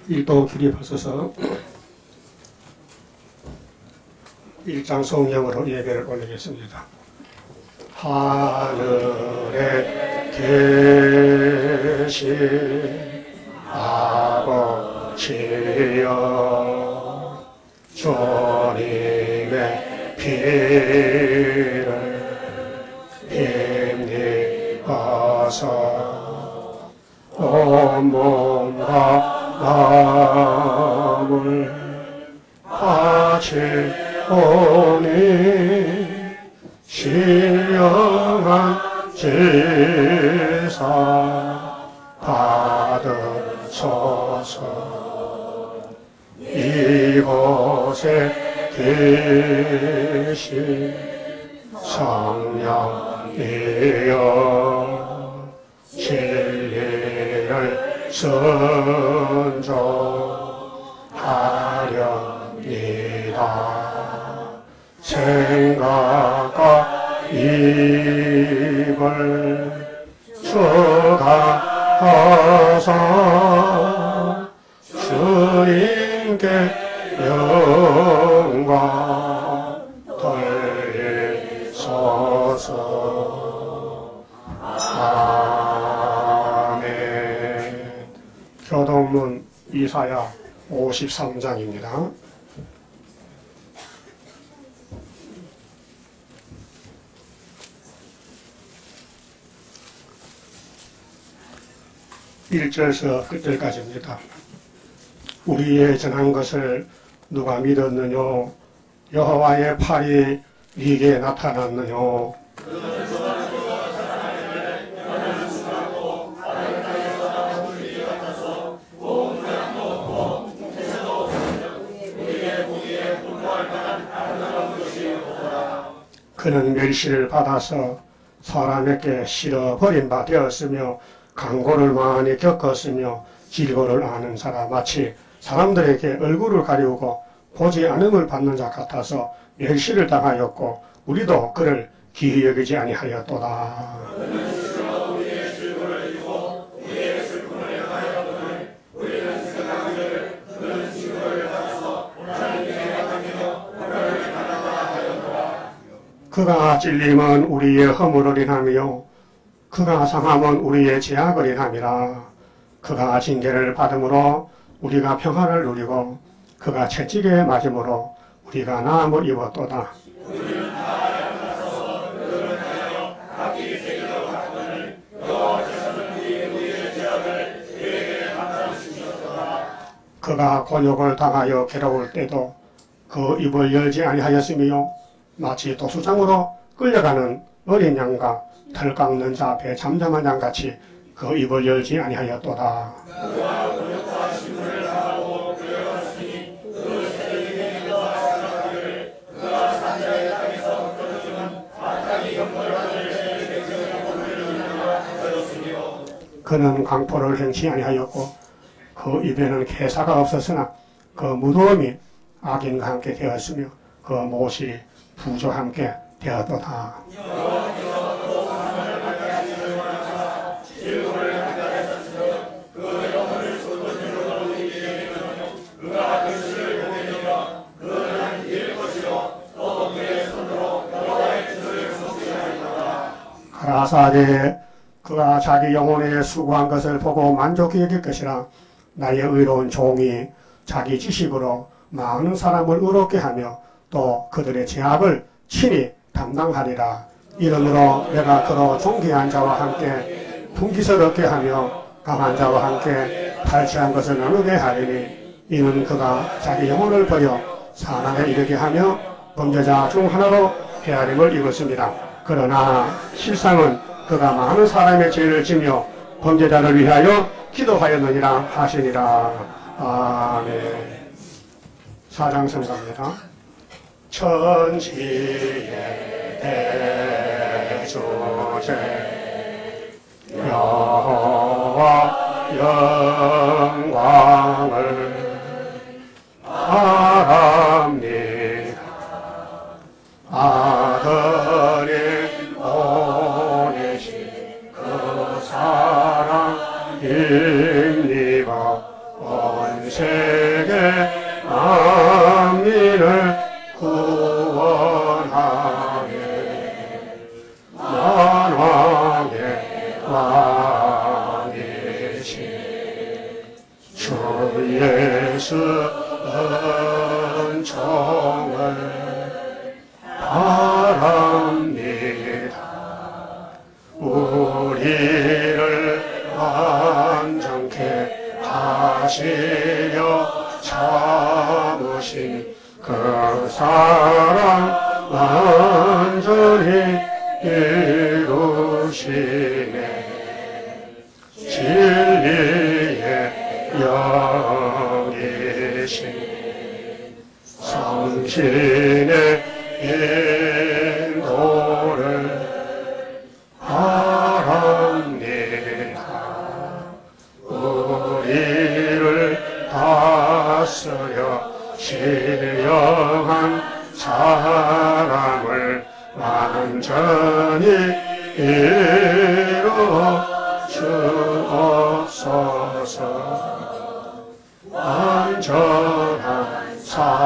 일동 기립하소서 1장 성령으로 예배를 올리겠습니다. 하늘에 계신 아버지여, 주님의 피를 힘입어서 온몸과 마음을 바치오니 신령한 제사 받으소서. 이곳에 계신 성령이여, 진리를 선조하렵니다. 생각과 입을 주관하사 주님께 영광 돌리소서. 아멘. 교동문 이사야 53장입니다. (1절에서) 끝절까지입니다. 우리의 전한 것을 누가 믿었느뇨? 여호와의 팔이 네게 나타났느뇨? 그는 멸시를 받아서 사람에게 실어버린 바 되었으며 강고를 많이 겪었으며 질고를 아는 사람, 마치 사람들에게 얼굴을 가리우고 보지 않음을 받는 자 같아서 멸시를 당하였고 우리도 그를 기이 여기지 아니하였도다. 그가 찔림은 우리의 허물을 인하며 그가 상함은 우리의 죄악을 인함이라. 그가 징계를 받음으로 우리가 평안을 누리고 그가 채찍에 맞음으로 우리가 나음을 입었도다. 그가 곤욕을 당하여 괴로울 때도 그 입을 열지 아니하였으며 마치 도수장으로 끌려가는 어린 양과 털 깎는 자 앞에 잠잠한 양같이 그 입을 열지 아니하였도다. 그는 강포를 행치 아니하였고 그 입에는 괴사가 없었으나 그 무덤이 악인과 함께 되었으며 그 못이 부조와 함께 되었도다. 가라사대 그가 자기 영혼에 수고한 것을 보고 만족히 여길 것이라. 나의 의로운 종이 자기 지식으로 많은 사람을 의롭게 하며 또 그들의 죄악을 친히 담당하리라. 이러므로 내가 그로 존귀한 자와 함께 분기스럽게 하며 강한 자와 함께 탈취한 것을 나누게 하리니 이는 그가 자기 영혼을 버려 사망에 이르게 하며 범죄자 중 하나로 헤아림을 입었습니다. 그러나 실상은 그가 많은 사람의 죄를 지며 범죄자를 위하여 기도하였느니라 하시니라. 아멘. 사장 성가입니다. 천지의 대주제 여호와 영광을 바랍니다. 아들이 보내신 그 사랑 힘입어 온세 종을 바랍니다. 우리를 완전케 하시려 참으신 그 사랑 완전히 이루시네. 진리의 영이신 성신의 인도를 바랍니다. 우리를 다스려 신령한 사랑을 완전히 이루어 주옵소서. 완전한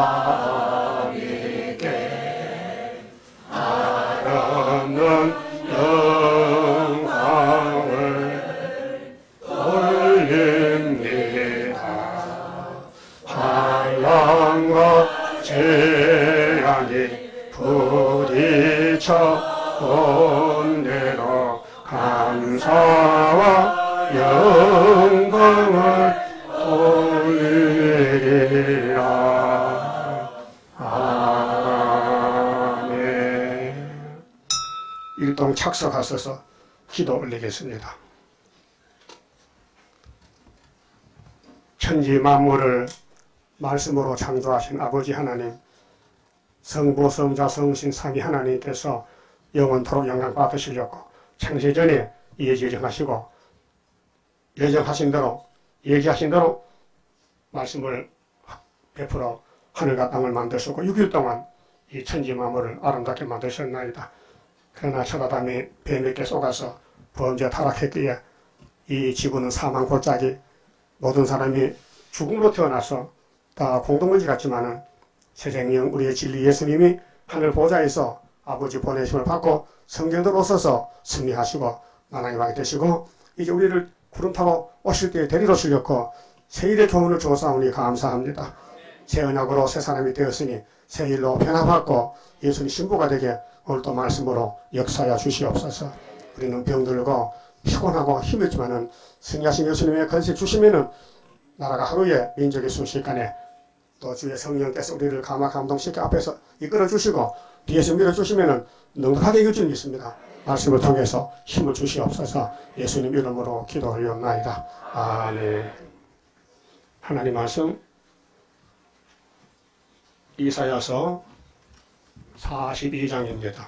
사람에게 한없는 영광을 돌립니다. 환난과 재앙이 부딪혀 온대로 감사와 영광을 돌리리라. 아멘. 일동 착석하셔서 기도 올리겠습니다. 천지 만물을 말씀으로 창조하신 아버지 하나님, 성부, 성자, 성신, 삼위 하나님께서 영원토록 영광 받으시려고 창세전에 예정하시고 예정하신 대로 얘기하신 대로 말씀을 베풀어 하늘과 땅을 만드시고 6일 동안 이 천지 만물을 아름답게 만드셨나이다. 그러나 천하담이 뱀에게 속아서 범죄 타락했기에 이 지구는 사망 골짜기, 모든 사람이 죽음으로 태어나서 다 공동물질 같지만은 새생명 우리의 진리 예수님이 하늘 보좌에서 아버지 보내심을 받고 성경대로 오셔서 승리하시고 나라의 왕이 되시고 이제 우리를 구름 타고 오실 때에 데리러 오시려고 새일의 교훈을 주사오니 감사합니다. 새 언약으로 새 사람이 되었으니 새 일로 변화받고 예수님 신부가 되게 오늘도 말씀으로 역사하여 주시옵소서. 우리는 병들고 피곤하고 힘있지만은 승리하신 예수님의 건세 주시면은 나라가 하루에 민족이 순식간에 또 주의 성령께서 우리를 감동시켜 앞에서 이끌어 주시고 뒤에서 밀어주시면은 넉넉하게 이길 줄 믿습니다. 말씀을 통해서 힘을 주시옵소서. 예수님 이름으로 기도 올려옵나이다. 아멘. 하나님 말씀 이사야서 42장입니다.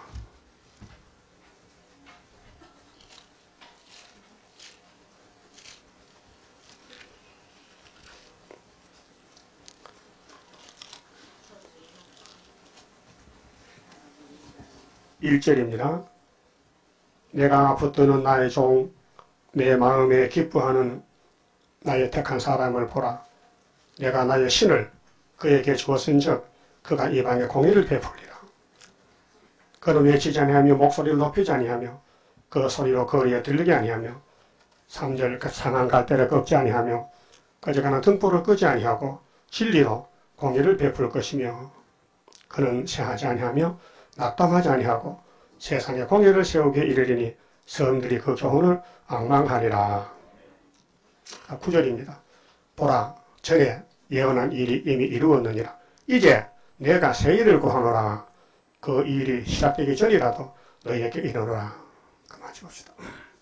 (1절입니다) 내가 붙드는 나의 종, 내 마음에 기뻐하는 나의 택한 사람을 보라. 내가 나의 신을 그에게 주었은즉 그가 이방에 공의를 베풀리라. 그는 외치지 아니하며 목소리를 높이지 아니하며 그 소리로 거리에 들리게 아니하며 3절 그 상한 갈대를 꺾지 아니하며 꺼져가는 등불을 끄지 아니하고 진리로 공의를 베풀 것이며 그는 새하지 아니하며 낙담하지 아니하고 세상에 공의를 세우게 이르리니 사람들이 그 교훈을 앙망하리라. 9절입니다. 보라, 전에 예언한 일이 이미 이루었느니라. 이제 내가 새 일을 구하노라. 그 일이 시작되기 전이라도 너희에게 이르노라. 그만 봅시다.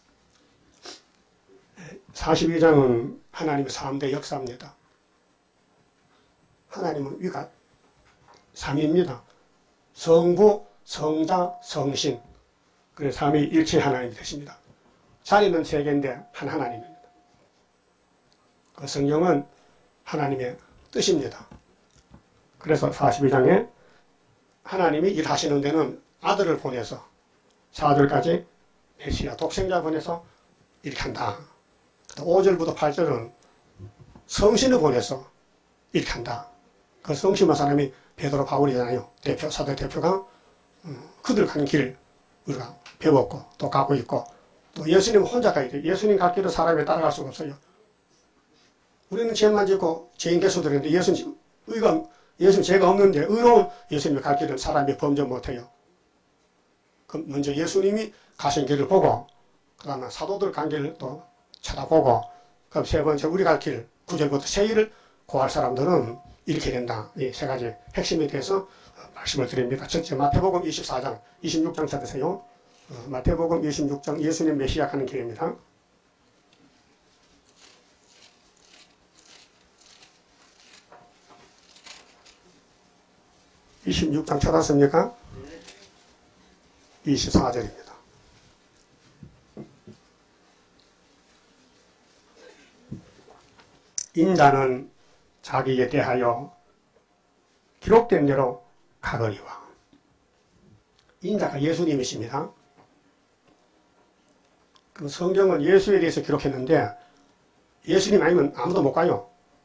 42장은 하나님의 3대 역사입니다. 하나님은 위가 3입니다. 성부, 성자, 성신. 그래서 삼위 일체 하나님이 되십니다. 자리는 세 개인데 한 하나님입니다. 그 성경은 하나님의 뜻입니다. 그래서 42장에 하나님이 일하시는 데는 아들을 보내서 4절까지 메시아 독생자 보내서 이렇게 한다. 5절부터 8절은 성신을 보내서 이렇게 한다. 그 성심한 사람이 베드로 바울이잖아요. 사도 대표가 그들 가는 길 우리가 배웠고 또 가고 있고 또 예수님 혼자 가야 돼요. 예수님 갈 길을 사람이 따라갈 수가 없어요. 우리는 죄만 짓고 죄인 개수들인데 예수님 의가 예수님 죄가 없는데 의로운 예수님의 갈 길은 사람이 범죄 못해요. 그럼 먼저 예수님이 가신 길을 보고 그 다음에 사도들 간 길을 또 찾아보고 그럼 세 번째 우리 갈 길, 구절부터 세일을 구할 사람들은 이렇게 된다. 이 세 가지 핵심에 대해서 말씀을 드립니다. 첫째 마태복음 24장, 26장 찾으세요. 마태복음 26장 예수님 메시아 가는 길입니다. (26장) 찾았습니까? 24절입니다. 인자는 자기에 대하여 기록된 대로 가거니와. 인자가 예수님이십니다. 그럼 성경은 예수에 대해서 기록했는데 예수님 아니면 아무도 못 가요.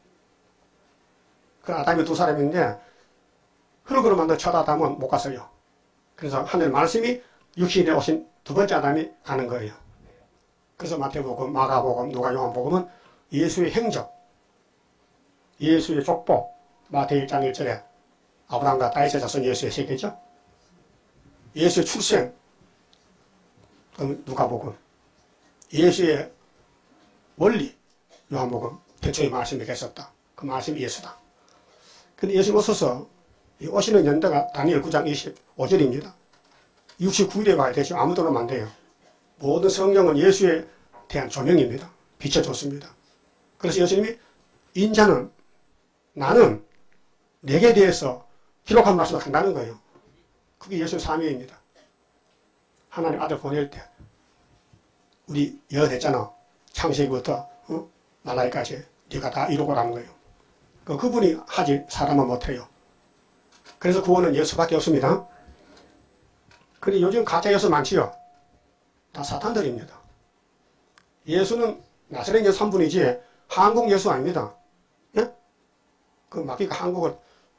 그 아담이 두 사람인데 흙으로 만든 첫 아담은 못 갔어요. 그래서 하늘 말씀이 육신에 오신 두 번째 아담이 가는 거예요. 그래서 마태복음, 마가복음, 누가 요한복음은 예수의 행적, 예수의 족보, 마태 1장 1절에 아브라함과 다윗의 자손 예수의 세계죠. 예수의 출생, 그럼 누가복음, 예수의 원리, 요한복음, 태초에 말씀이 계셨다. 그 말씀이 예수다. 근데 예수님 오셔서 오시는 연대가 다니엘 9장 25절입니다. 69일에 가야 되죠. 아무도 오면 안 돼요. 모든 성경은 예수에 대한 조명입니다. 비춰줬습니다. 그래서 예수님이 인자는 나는 내게 대해서 기록한 말씀을 한다는 거예요. 그게 예수의 사명입니다. 하나님 아들 보낼 때 우리 예언했잖아. 창세기부터 말라기까지 네가 다 이루고라는 거예요. 그분이 하지 사람은 못해요. 그래서 구원은 예수밖에 없습니다. 근데 요즘 가짜 예수 많지요. 다 사탄들입니다. 예수는 나사렛 예수 한 분이지 한국 예수 아닙니다. 예? 그 마귀가 한국을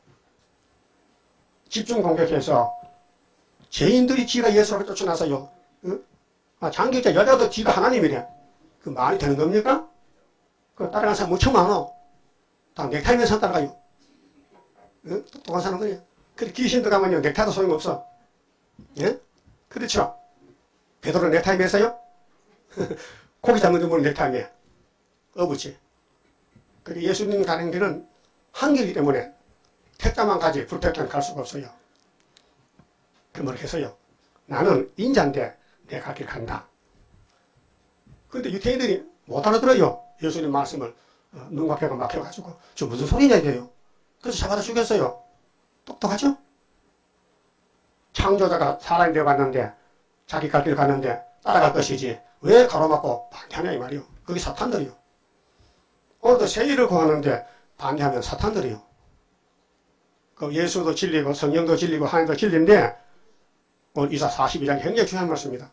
집중 공격해서 죄인들이 지가 예수라고 쫓아나서요. 장기자 여자도 지가 하나님이래. 그 말이 되는 겁니까? 그 따라가는 사람 무척 많아. 다 넥타이면서 따라가요. 똑똑한 사람들이야. 근데 귀신도 가면요 넥타이도 소용없어. 예? 그렇죠? 베드로 넥타이 매서요? 고기 잡는 분은 넥타이 매. 어부지. 그리고 예수님 가는 길은 한 길이기 때문에 택자만 가지 불택자는 갈 수가 없어요. 그렇게 해서요. 나는 인자인데 내 갈 길 간다. 근데 유태인들이 못 알아들어요. 예수님 말씀을 눈과 폐가 막혀가지고 저 무슨 소리냐 이래요. 그래서 잡아다 죽였어요. 똑똑하죠? 창조자가 사람이 되어갔는데 자기 갈 길 갔는데 따라갈 것이지 왜 가로막고 반대하냐 이 말이요. 그게 사탄들이요. 오늘도 세일을 구하는데 반대하면 사탄들이요. 그 예수도 진리고 성령도 진리고 하나님도 진리인데 오늘 이사 42장 굉장히 중요한 말씀입니다.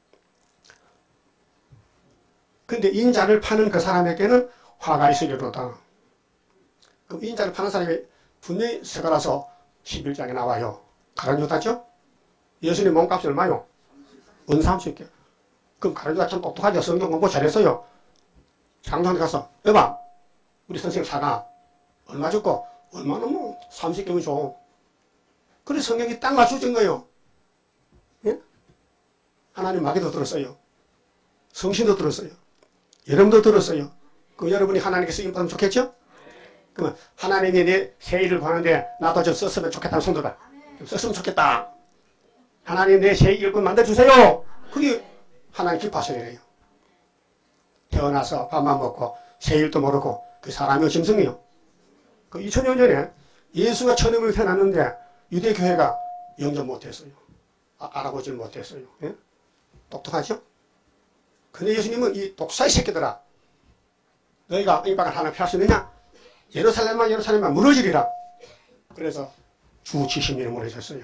근데 인자를 파는 그 사람에게는 화가 있으리로다. 그 인자를 파는 사람이 분명히 서가라서 11장에 나와요. 가룟 유다죠? 예수님 몸값이 얼마요? 은 30개. 그럼 가룟 유다 참 똑똑하죠. 성경 공부 잘했어요. 장로한테 가서 여봐 우리 선생님 사가 얼마 줬고 얼마나 뭐 30개면 줘. 그래 성경이 딱 맞춰준 거예요. 예? 하나님 마귀도 들었어요. 성신도 들었어요. 여러분도 들었어요. 그럼 여러분이 하나님께서 인받으면 좋겠죠? 그러면 하나님이 내 세일을 구하는데 나도 좀 썼으면 좋겠다는 손들아. 좀 썼으면 좋겠다. 하나님 내 세일 일꾼 만들어주세요. 그게 하나님 기뻐하셔야 돼요. 태어나서 밥만 먹고 세일도 모르고 그 사람이 짐승이요. 그 2000년 전에 예수가 처음으로 태어났는데 유대교회가 영접 못했어요. 알아보질 못했어요. 예? 똑똑하죠? 근데 예수님은 이 독사의 새끼들아 너희가 이 방을 하나 피할 수 있느냐? 예루살렘만 무너지리라. 그래서 주 70년을 보내셨어요.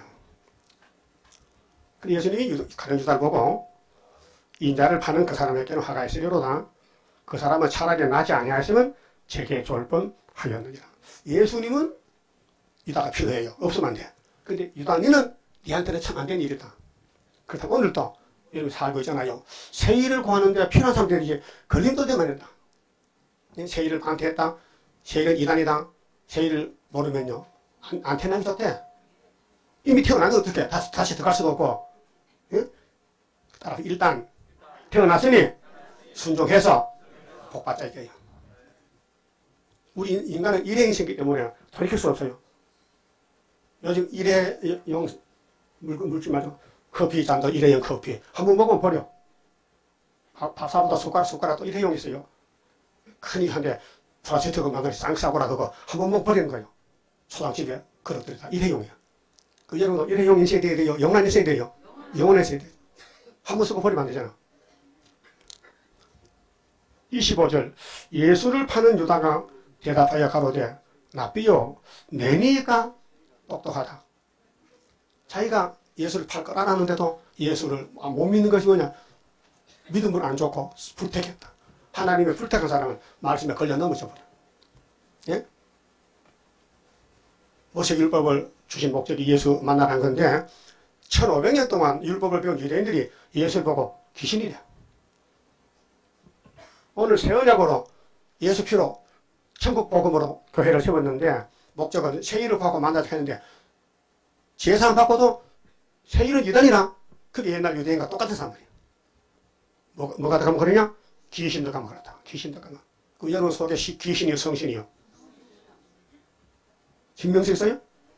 그래서 예수님이 가룟 유다를 보고 인자를 파는 그 사람에게는 화가 있으리로다. 그 사람은 차라리 나지 아니하였으면 제게 좋을 뻔하였느니라. 예수님은 유다가 필요해요. 없으면 안 돼. 근데 유다 너는 니한테는 참 안 되는 일이다. 그렇다고 오늘도 여러분 살고 있잖아요. 세일을 구하는데 필요한 사람들이 걸림도 되면 된다. 세일을 반대했다. 세일은 이단이다. 세일을 모르면요. 안 태어나기 좋대. 이미 태어나면 어떡해. 다시 들어갈 수도 없고. 예? 따라서 일단 태어났으니 순종해서 복받자 이거예요. 우리 인간은 일회용이기 때문에 돌이킬 수 없어요. 요즘 일회용 물질 말고 커피 잔도 일회용 커피. 한번 먹으면 버려. 밥사보다 숟가락도 일회용 있어요. 큰일 한데 플라스틱 만들어 쌍싸고라 그거 한번 먹고 버리는 거예요. 초장집에 그릇들이 다 일회용이야. 그 여러분도 일회용 있어야 돼요? 영란 있어야 돼요? 영원 있어야 돼요. 한번 쓰고 버리면 안 되잖아. 25절 예수를 파는 유다가 대답하여 가로되 랍비요 내니가 똑똑하다. 자기가 예수를 팔 걸 알았는데도 예수를 못 믿는 것이 뭐냐? 믿음은 안 좋고 불택했다. 하나님의 불택한 사람은 말씀에 걸려 넘어져 버려. 예? 모세율법을 주신 목적이 예수 만나는 건데 1500년 동안 율법을 배운 유대인들이 예수를 보고 귀신이래. 오늘 새 언약으로 예수 피로 천국 복음으로 교회를 세웠는데 목적은 세일을 받고 만나자 했는데 제사만 받고도 세일은 유단이랑 그게 옛날 유대인과 똑같은 사람들이야. 뭐가 들어가면 그러냐? 귀신 들어가면 그렇다. 귀신 들어가면. 그 여러분 속에 귀신이요 성신이요? 신명수 있어요?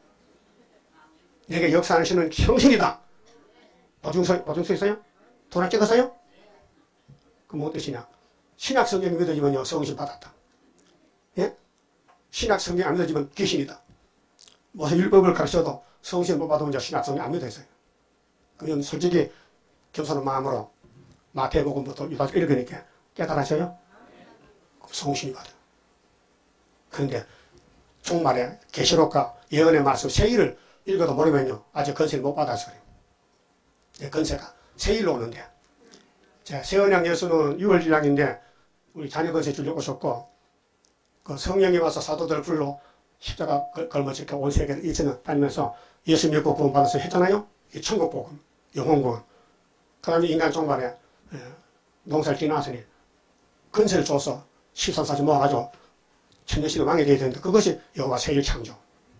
내게 역사하는 신은 성신이다. 보증서 있어요? 도장 찍었어요? 그럼 뭐 뜻이냐? 신약 성경이 믿어지면요 성신 받았다. 예? 신약 성경이 안 믿어지면 귀신이다. 무슨 율법을 가르쳐도 성신 못 받으면 신약 성경이 안 믿어져요. 그건 솔직히 겸손한 마음으로 마태복음부터 유다서 읽으니까 깨달으셔요? 성신이 받아. 그런데 종말에 계시록과 예언의 말씀 세일을 읽어도 모르면요 아직 건세를 못 받아서 그래요. 건세가 세일로 오는데 새언약 예수는 6월 질량인데 우리 자녀 건세 주려고 오셨고 그 성령이 와서 사도들 불러 십자가 걸머지게 온 세계를 2000년 다니면서 예수 믿고 구원받아서 했잖아요. 이 천국복음, 영혼구원. 그 다음에 인간 종말에 농사를 지나서니 건세를 줘서 13사지 모아가지고 천년시대 왕이 되어야 되는데 그것이 여호와 세일 창조.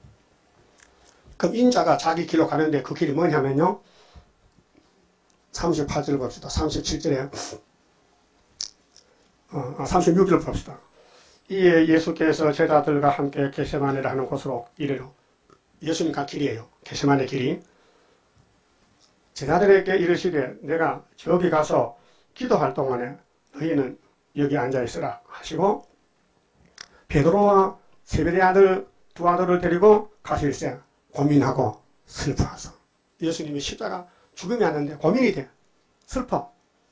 그럼 인자가 자기 길로 가는데 그 길이 뭐냐면요 38절 봅시다. 37절에 36절 봅시다. 이에 예수께서 제자들과 함께 겟세마네라 하는 곳으로 이르러 예수님과 길이에요. 겟세마네 길이. 제자들에게 이르시되 내가 저기 가서 기도할 동안에 너희는 여기 앉아있으라 하시고 베드로와 세베대 아들 두 아들을 데리고 가실새 고민하고 슬퍼하소. 예수님이 십자가 죽음이 왔는데 고민이 돼. 슬퍼.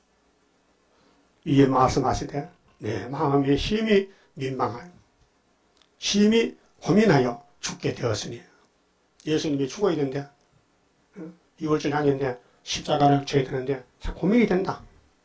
이에 말씀하시되 내 마음이 심히 민망하여 심히 고민하여 죽게 되었으니 예수님이 죽어야 되는데 6월절 향인데 십자가를 져야 되는데 참 고민이 된다.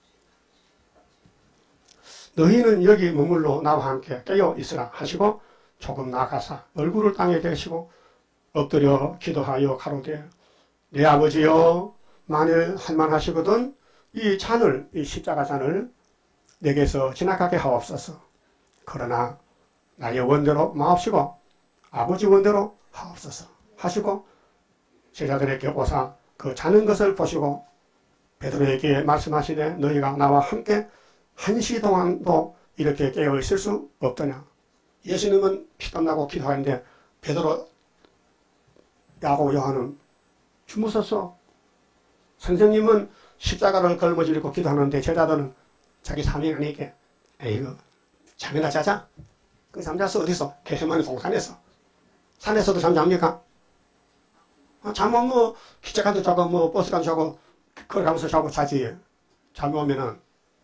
너희는 여기 머물러 나와 함께 깨어 있으라 하시고 조금 나가사 얼굴을 땅에 대시고 엎드려 기도하여 가로되 내 아버지여 만일 할만하시거든 이 잔을 이 십자가 잔을 내게서 지나가게 하옵소서. 그러나 나의 원대로 마옵시고 아버지 원대로 하옵소서 하시고 제자들에게 오사 그 자는 것을 보시고 베드로에게 말씀하시되 너희가 나와 함께 1시 동안도 이렇게 깨어 있을 수 없더냐. 예수님은 피땀 나고 기도하는데 베드로, 야고보, 요한은 주무셨어. 선생님은 십자가를 걸머지고 기도하는데 제자들은 자기 사명이 아니게 에이구 잠이나 자자. 그 잠자서 어디서? 겟세마네 동산에서. 산에서도 잠잡니까? 잠은 뭐 기차가도 자고 뭐 버스가도 자고 걸어가면서 자고 자지. 잠이 오면은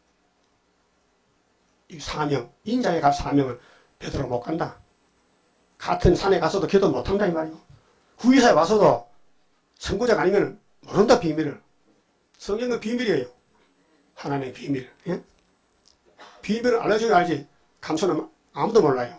이 사명, 인자에 갈 사명은 베드로 못 간다. 같은 산에 가서도 기도 못 한다 이 말이요. 후위사에 와서도 선구자가 아니면 모른다 비밀을. 성경은 비밀이에요. 하나님의 비밀. 예? 비밀을 알려줘야 알지. 감춰는 아무도 몰라요.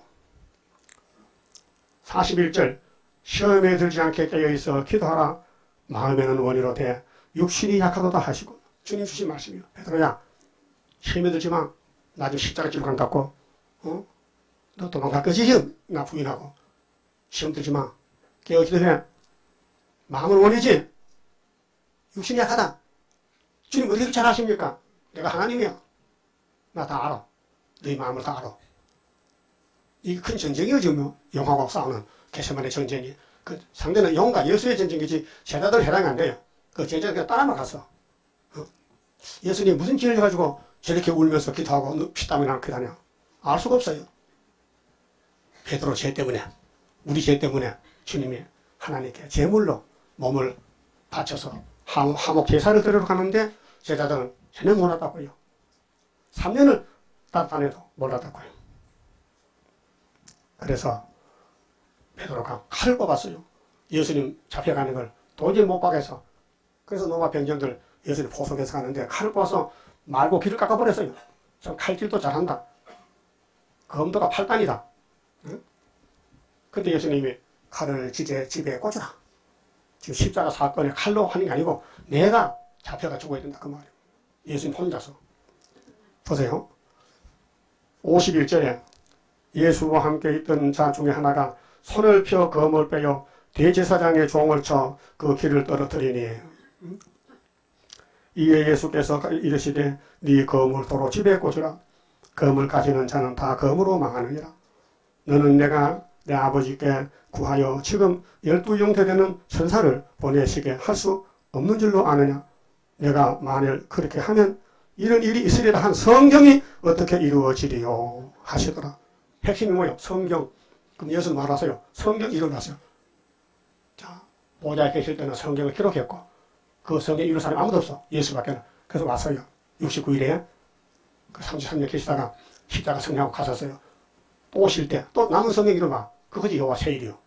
41절 시험에 들지 않게 깨어있어 기도하라. 마음에는 원이로 돼 육신이 약하도다 하시고 주님 주신 말씀이요. 베드로야 시험에 들지 마. 나 지금 십자가 지러 간 갖고 너 도망갈 거지 지금? 나 부인하고 시험 들지 마. 깨어지기 전에 마음을 원이지 육신이 약하다. 주님 어떻게 잘 아십니까? 내가 하나님이야. 나 다 알아. 너희 마음을 다 알아. 이게 큰 전쟁이죠. 뭐. 영하고 싸우는 게세마네 전쟁이. 그 상대는 영과 예수의 전쟁이지 제자들 해당이 안 돼요. 그 제자들 그냥 따라만 갔어. 예수님이 무슨 죄를 해가지고 저렇게 울면서 기도하고 피땀이 나는 기다냐. 알 수가 없어요. 베드로 죄 때문에, 우리 죄 때문에 주님이 하나님께 제물로 몸을 바쳐서 화목 제사를 드리러 가는데 제자들은 전혀 몰랐다고요. 3년을 따뜻해도 몰랐다고요. 그래서 베드로가 칼을 뽑았어요. 예수님 잡혀가는 걸 도저히 못 박아서. 그래서 노마 병정들 예수님 포석해서 가는데 칼을 뽑아서 말고 귀를 깎아버렸어요. 저 칼질도 잘한다. 검도가 8단이다. 응? 근데 예수님이 칼을 집에 꽂으라. 지금 십자가 사건을 칼로 하는 게 아니고 내가 잡혀가 죽어야 된다 그 말이에요. 예수님 혼자서. 보세요. 51절에 예수와 함께 있던 자 중에 하나가 손을 펴 검을 빼어 대제사장의 종을 쳐 그 길을 떨어뜨리니 이에 예수께서 이르시되 네 검을 도로 집에 꽂으라. 검을 가지는 자는 다 검으로 망하느니라. 너는 내가 내 아버지께 구하여 지금 12형제 되는 천사를 보내시게 할 수 없는 줄로 아느냐. 내가 만일 그렇게 하면 이런 일이 있으리라 한 성경이 어떻게 이루어지리요 하시더라. 핵심이 뭐예요? 성경. 그럼 예수는 말하세요. 성경 일어나세요. 자, 보좌에 계실 때는 성경을 기록했고 그 성경 이룰 사람이 아무도 없어. 예수밖에는. 그래서 왔어요. 69일에 그 33년 계시다가 십자가 성령하고 가셨어요. 또 오실 때 또 남은 성경 이루마. 그것이 여호와 세일이요.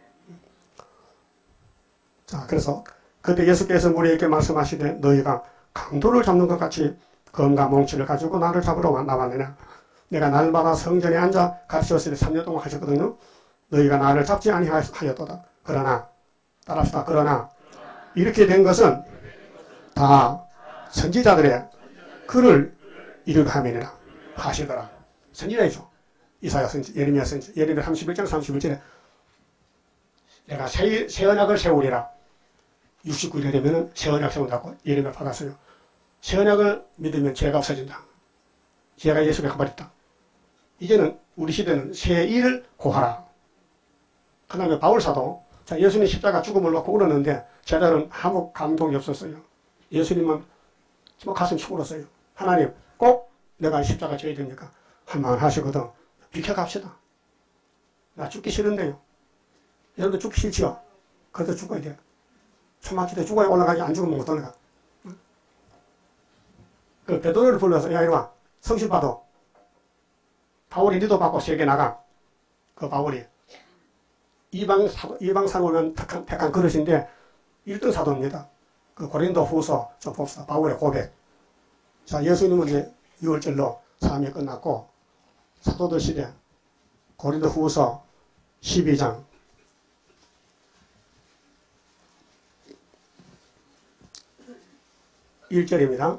자, 그래서 그때 예수께서 우리에게 말씀하시되 너희가 강도를 잡는 것 같이 검과 몽치를 가지고 나를 잡으러 나왔느냐. 내가 날마다 성전에 앉아 가르쳤을 때 3년 동안 하셨거든요. 너희가 나를 잡지 아니하였도다. 그러나 따라합시다. 그러나 이렇게 된 것은 다 선지자들의 글을 이루려 함이니라 하시더라. 선지자이죠. 이사야 선지, 예레미야 선지, 예레미야 31장 31절에 내가 새 언약을 세우리라. 69일에 되면 새 언약 세운다고 예레미야 받았어요. 새 언약을 믿으면 죄가 없어진다. 죄가 예수께 가버렸다. 이제는 우리 시대는 새 일을 고하라. 그 다음에 바울사도 자, 예수님 십자가 죽음을 놓고 울었는데 제자들은 아무 감동이 없었어요. 예수님은 뭐 가슴 축 울었어요. 하나님 꼭 내가 십자가 져야 됩니까? 한마음 하시거든. 비켜갑시다. 나 죽기 싫은데요. 여러분도 죽기 싫지요? 그래도 죽어야 돼요. 초막기대 죽어야 올라가지 안 죽으면 못 올라가. 그 베드로를 불러서 야 이리와 성실 받아. 바울이 니도 받고 세계 나가. 그 바울이 이방 사도 오면 택한 그릇인데 1등 사도입니다. 그 고린도 후서 좀 봅시다. 바울의 고백. 자, 예수님은 이제 6월절로 사함이 끝났고 사도들 시대 고린도 후서 12장 1절입니다.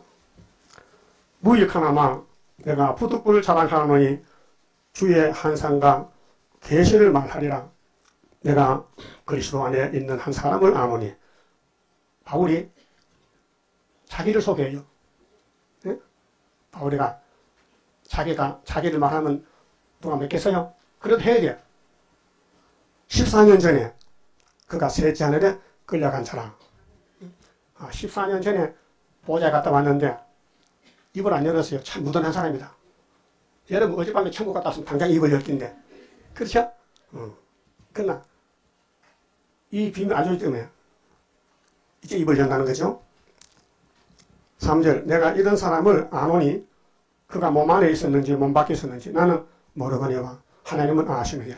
무익하나마 내가 부득불 자랑하노니 주의 한상과 계시를 말하리라. 내가 그리스도 안에 있는 한 사람을 아노니. 바울이 자기를 소개해요. 네? 바울이가 자기를 말하면 누가 믿겠어요? 그래도 해야 돼. 14년 전에 그가 셋째 하늘에 끌려간 자라. 14년 전에 보좌에 갔다 왔는데 입을 안 열었어요. 참 무던한 사람이다. 여러분 어젯밤에 천국 갔다 왔으면 당장 입을 열 텐데. 그렇죠? 그러나 이 비밀 알려주기 때문에 이제 입을 연다는 거죠. 3절 내가 이런 사람을 아노니 그가 몸 안에 있었는지 몸 밖에 있었는지 나는 모르거니와 하나님은 아시느니라.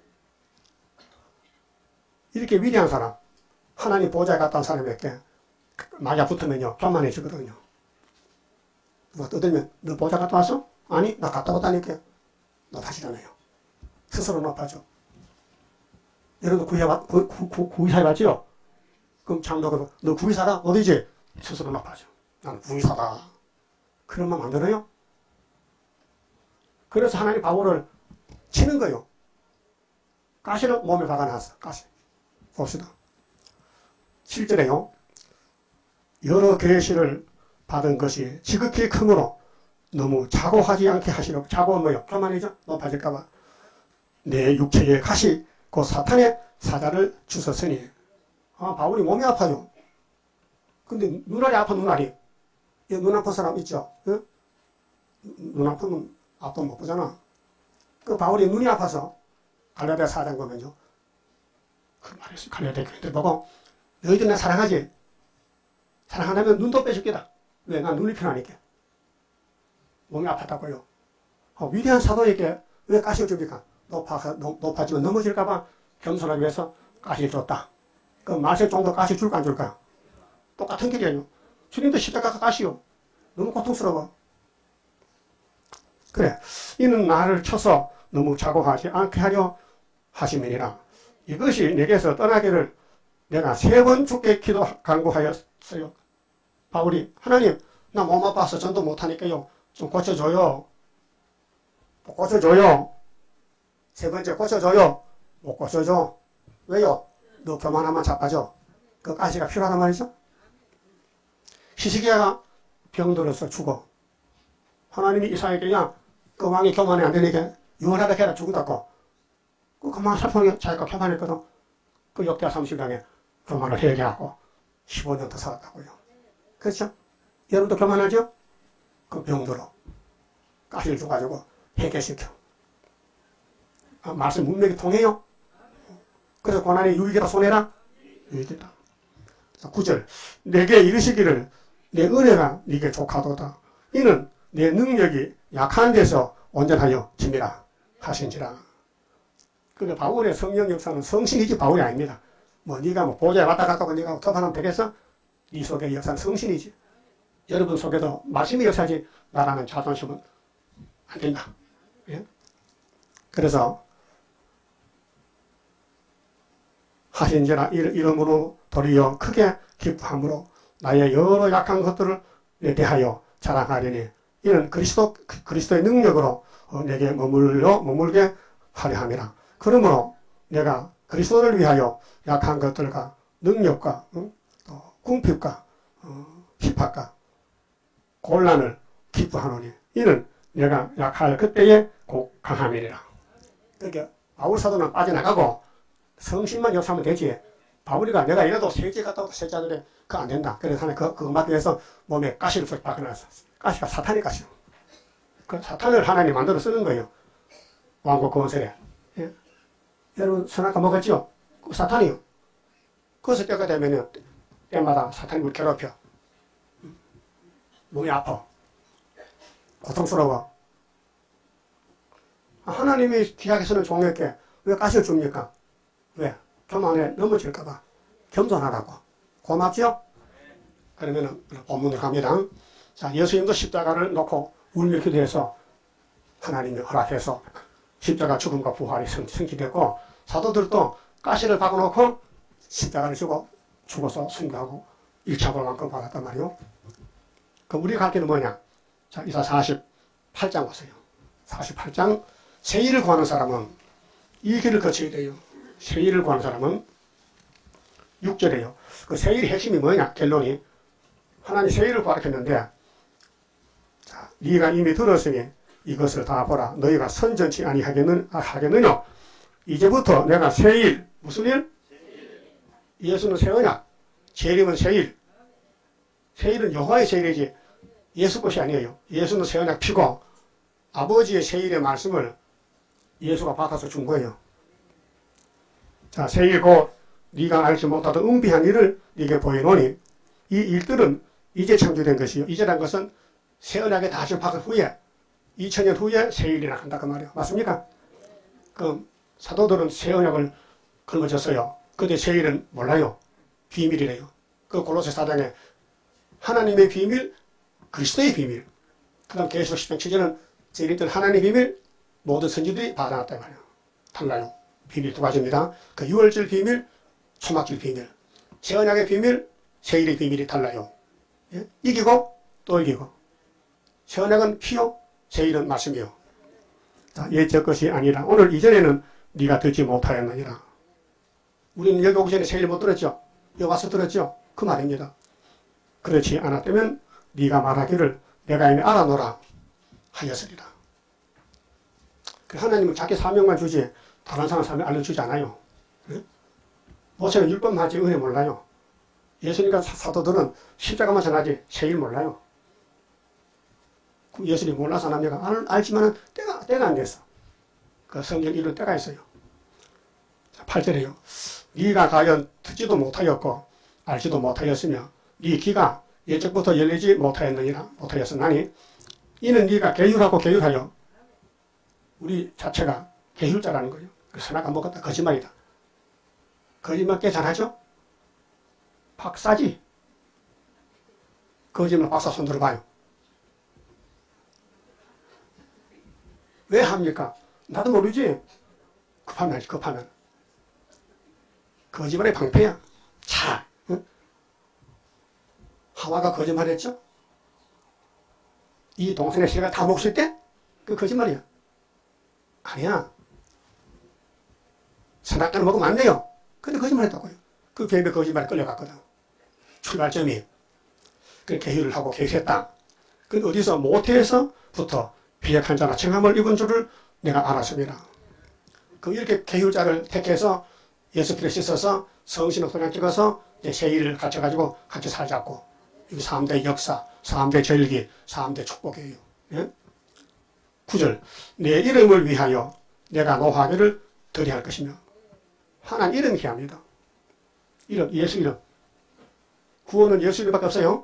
이렇게 위대한 사람 하나님 보좌에 갔다 온 사람에게 마귀가 붙으면요 교만해지거든요. 누가 떠들면 너 보좌 갔다 왔어? 아니 나 갔다 왔다니까. 너 다시 일어나요. 스스로 높아져. 여러분 구의사해봤지요? 그럼 장로가 너 구의사다? 어디지? 스스로 높아져. 나는 구의사다. 그런 마음 안 들어요? 그래서 하나님 바울을 치는 거예요. 가시를 몸에 박아놨어. 가시. 봅시다. 7절에요. 여러 계시를 받은 것이 지극히 크므로 너무 자고하지 않게 하시려고. 자고는 뭐요? 교만이죠? 높아질까봐. 내 육체의 가시 곧 사탄의 사자를 주셨으니. 바울이 몸이 아파요. 근데 눈알이 아파. 눈알이. 눈 아픈 사람 있죠? 어? 눈 아프면 앞도 못 보잖아. 그 바울이 눈이 아파서 갈라디아 4장 보면요. 그 말했어요. 갈라디아 교인들 보고 너희들 나 사랑하지? 사랑한다면 눈도 빼줄게다. 왜? 난 눈이 편하니까. 몸이 아팠다고요. 위대한 사도에게 왜 가시를 줍니까? 높아지면 넘어질까봐 겸손하기 위해서 가시를 줬다. 그 마실 정도 가시 줄까 안 줄까? 똑같은 길이에요. 주님도 십자가가 가시요. 너무 고통스러워. 그래. 이는 나를 쳐서 너무 자고하지 않게 하려 하심이니라. 이것이 내게서 떠나기를 내가 3번 주께 기도 간구하였어요. 바울이 하나님 나 몸 아파서 전도 못하니까요. 좀 고쳐줘요. 고쳐줘요. 3번째 고쳐줘요. 못 고쳐줘. 왜요? 너 교만하면 자빠져. 그 가시가 필요하단 말이죠. 히스기야가 병들어서 죽어. 하나님이 이사야에게 야, 그 왕이 교만이 안 되니까 유언하다 해라 죽는다고. 그만 살펴보니 자기가 교만했거든. 그 역대하 30장에 교만을 해결하고 15년 더 살았다고요. 그렇죠? 여러분도 교만하죠? 그 병들어. 가시를 줘가지고 해결시켜. 말씀 문맥이 통해요? 그래서 고난이 유익이라 손해라? 유익이다. 9절. 내게 이르시기를 내 은혜가 네게 족하도다. 이는 내 능력이 약한 데서 온전하여 짐이라 하신지라. 그러니까 바울의 성령 역사는 성신이지 바울이 아닙니다. 뭐 네가 뭐 보좌에 왔다 갔다 하고 네가 터반하면 되겠어? 네 속의 역사는 성신이지. 여러분 속에도 말씀이 역사지 나라는 자존심은 안 된다. 예? 그래서 하신지라 이름으로 도리어 크게 기뻐함으로 나의 여러 약한 것들을 대하여 자랑하리니 이는 그리스도의 능력으로 내게 머물게 하려 함이라. 그러므로 내가 그리스도를 위하여 약한 것들과 능력과 또 궁핍과 핍박과 곤란을 기뻐하노니 이는 내가 약할 그때에 곧 강함이니라. 그러니까 바울 사도는 빠져나가고 성신만 역사하면 되지. 바울이가 내가 이래도 세계 갔다 오고 세자들에 그거 안 된다. 그래서 하나님 그거 막기 위해서 몸에 가시를 쏙 박아놨어. 가시가 사탄의 가시요. 그 사탄을 하나님 만들어 쓰는 거예요. 왕국 건설에. 예? 여러분 선악과 먹었죠? 그 사탄이요. 그래서 때가 되면 때마다 사탄이 우리 괴롭혀. 몸이 아파. 고통스러워. 하나님이 귀하게 쓰는 종에게 왜 가시를 줍니까? 왜? 교만에 넘어질까봐. 겸손하라고. 고맙죠? 그러면 본문으로 갑니다. 자, 예수님도 십자가를 놓고 울며 기도해서 하나님이 허락해서 십자가 죽음과 부활이 성취되고 사도들도 가시를 박아놓고 십자가를 지고 죽어서 순교하고 1차 고난만큼 받았단 말이요. 그럼 우리가 갈 길은 뭐냐? 자, 이사 48장 보세요. 48장 세일을 구하는 사람은 이 길을 거쳐야 돼요. 세일을 구하는 사람은 6절에요. 그 세일의 핵심이 뭐냐? 결론이 하나님 세일을 구하겠는데 자, 네가 이미 들었으니 이것을 다 보라. 너희가 선전치 아니하겠느냐? 이제부터 내가 세일 무슨 일? 예수는 새 언약, 재림은 세일. 세일은 여호와의 세일이지 예수 것이 아니에요. 예수는 새 언약 피고 아버지의 세일의 말씀을 예수가 받아서 준 거예요. 자, 세일 곧 네가 알지 못하던 은비한 일을 네게 보이노니 이 일들은 이제 창조된 것이요. 이제란 것은 새 언약에 다시 박은 후에 2000년 후에 세일이라 한다 그 말이에요. 맞습니까? 그럼 사도들은 새 언약을 걸어졌어요. 근데 세일은 몰라요. 비밀이래요. 그 골로새 4장에 하나님의 비밀, 그리스도의 비밀. 그 다음 계시록 10장 7절은 세일들 하나님의 비밀, 모든 선지들이 받아놨단 말이에요. 달라요. 비밀 두 가지입니다. 그 유월절 비밀, 초막절 비밀. 새 언약의 비밀, 세일의 비밀이 달라요. 예? 이기고 또 이기고. 새 언약은 피요, 세일은 말씀이요. 자, 옛적 것이 아니라 오늘 이전에는 네가 듣지 못하였느니라. 우리는 여기 오기 전에 세일 못 들었죠? 여기 와서 들었죠? 그 말입니다. 그렇지 않았다면 네가 말하기를 내가 이미 알아노라 하였으리라. 하나님은 자기 사명만 주지 다른 사람 사명 알려주지 않아요. 모세는 율법만 하지 은혜 몰라요. 예수님과 사도들은 십자가만 전하지 세일 몰라요. 예수님 몰라서 안 합니까? 알지만 때가 안 됐어. 그 성경 이룰 때가 있어요. 8절에요. 네가 과연 듣지도 못하였고 알지도 못하였으며 네 귀가 예적부터 열리지 못하였으나니 이는 네가 계율하고 계율하여 우리 자체가 계율자라는 거예요. 선악 안 먹었다. 거짓말이다. 거짓말 꽤 잘하죠? 박사지. 거짓말 박사 손 들어봐요. 왜 합니까? 나도 모르지. 급하면 하지, 급하면. 거짓말의 방패야. 자, 응? 하와가 거짓말했죠? 이 동생의 씨가 다 먹을 때? 그 거짓말이야. 아니야. 선악과를 먹으면 안 돼요. 근데 거짓말했다고요. 그 뱀의 거짓말에 끌려갔거든. 출발점이. 그 계율을 하고 계획했다. 그 어디서 모태에서부터 비약한 자나 청함을 입은 줄을 내가 알았습니다. 그 이렇게 계율자를 택해서 예수피를 씻어서 성신을 도장 찍어서 이제 세일을 갖춰가지고 같이 살자고. 여기 3대 역사, 3대 절기, 3대 축복이에요. 예? 9절. 내 이름을 위하여 내가 노하기를 덜이할 것이며. 하나님 이름 귀합니다. 이름, 예수 이름. 구원은 예수 이름밖에 없어요.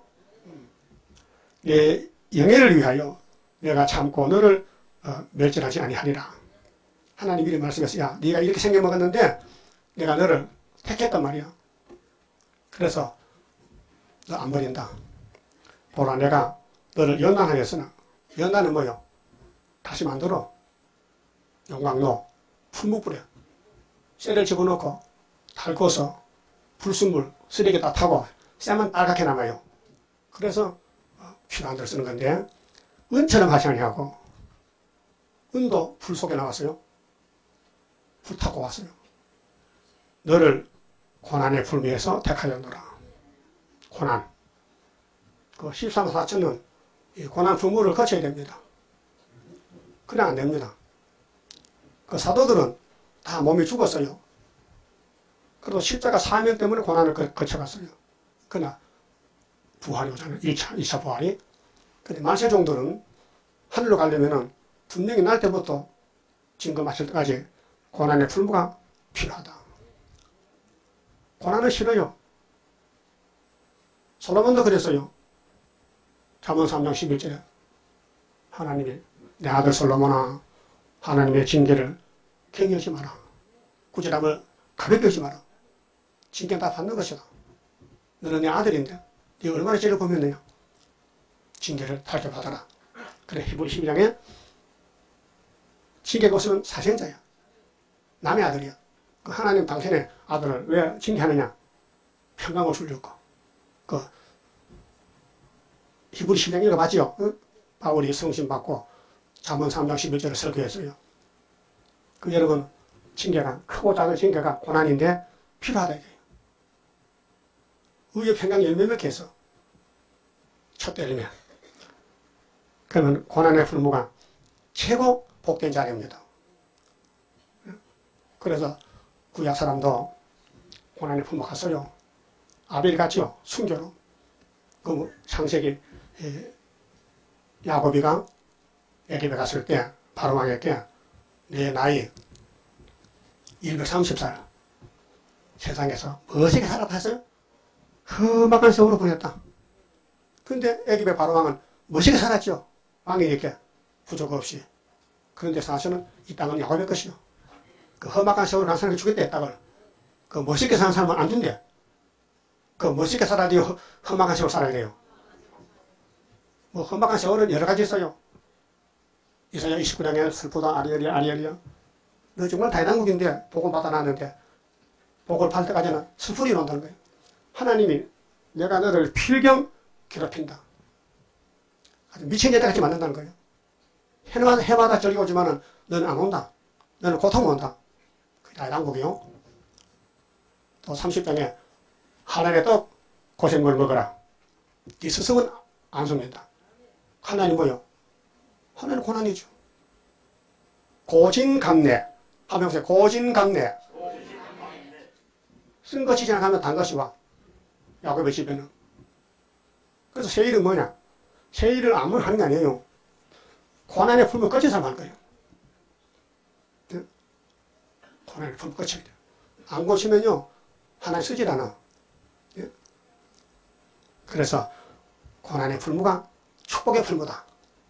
내 영예를 위하여 내가 참고 너를 멸절하지 아니하리라. 하나님 이름 말씀했어요. 야, 네가 이렇게 생겨먹었는데 내가 너를 택했단 말이야. 그래서 너 안 버린다. 보라, 내가 너를 연단하였으나, 연단은 뭐요? 다시 만들어. 용광로, 풀무불에 쇠를 집어넣고 달궈서 불순물, 쓰레기 다 타고 쇠만 빨갛게 남아요. 그래서 필요한 데를 쓰는 건데, 은처럼 하지 아니하고 은도 불 속에 나왔어요. 불 타고 왔어요. 너를 고난의 불미에서 택하였노라. 고난. 그 13사천은 이 고난 부물을 거쳐야 됩니다. 그냥 안 됩니다. 그 사도들은 다 몸이 죽었어요. 그래도 십자가 사명 때문에 고난을 거쳐갔어요. 그러나 부활이 오잖아요. 2차 부활이. 근데 만세종들은 하늘로 가려면은 분명히 날 때부터 증거 마칠 때까지 고난의 풀무가 필요하다. 고난은 싫어요. 솔로몬도 그랬어요. 잠언 3장 11절에 하나님이 내 아들 솔로몬아 하나님의 징계를 경외하지 마라. 꾸지람을 가볍게 하지 마라. 징계 다 받는 것이다. 너는 내 아들인데 네가 얼마나 죄를 범했느냐. 징계를 탈퇴받아라. 그래 히브리 12장에 징계가 없으면 사생자야. 남의 아들이야. 그 하나님 당신의 아들을 왜 징계하느냐. 평강을 주려고. 그 히브리 12장 읽어봤죠? 응? 바울이 성신 받고 잠언 3장 11절을 설교했어요. 그 여러분 징계가 크고 작은 징계가 고난인데 필요하다 이거예요. 의의 평강 열매 맺게 해서 첫 때리면 그러면 고난의 풀무가 최고 복된 자리입니다. 그래서 구약 사람도 고난의 풀무 갔어요. 아벨 갔죠. 순교로. 그 창세기 야곱이가 애굽에 갔을 때 바로왕에게 내 나이 130살 세상에서 멋지게 살아봤어요. 험악한 세월을 보냈다. 근데 애굽의 바로왕은 멋지게 살았죠. 왕이니까 부족 없이. 그런데 사실은 이 땅은 야곱의 것이요. 그 험악한 세월을 간 사람이 주겠대 땅을. 그 멋있게 사는 사람은 안 준대. 그 멋있게 살아야 돼요. 험악한 세월 살아야 돼요. 뭐 험악한 세월은 여러 가지 있어요. 이사야 29장에 슬프다 아리엘이야. 너 정말 다이당국인데 복을 받아놨는데 복을 받을 때까지는 슬픔이 온다는 거예요. 하나님이 내가 너를 필경 괴롭힌다. 아주 미친 개같이 만든다는 거예요. 해마다 저리 오지만은 너는 안 온다. 너는 고통 온다. 그게 다이당국이요. 또 30장에 하나님의 떡 고생물 먹어라. 이 스승은 안 속는다. 하나님 뭐요? 하나님 고난이죠. 고진감래. 하면서 고진감래. 쓴 것이 지나가면 단 것이 와. 야곱의 집에는. 그래서 세일은 뭐냐? 세일을 아무나 하는 게 아니에요. 고난에 풀면 끝인 사람 할 거예요. 고난에 풀면 끝이에요. 안 고치면요, 하나님 쓰질 않아. 그래서 고난의 풀무가 축복의 풀무다.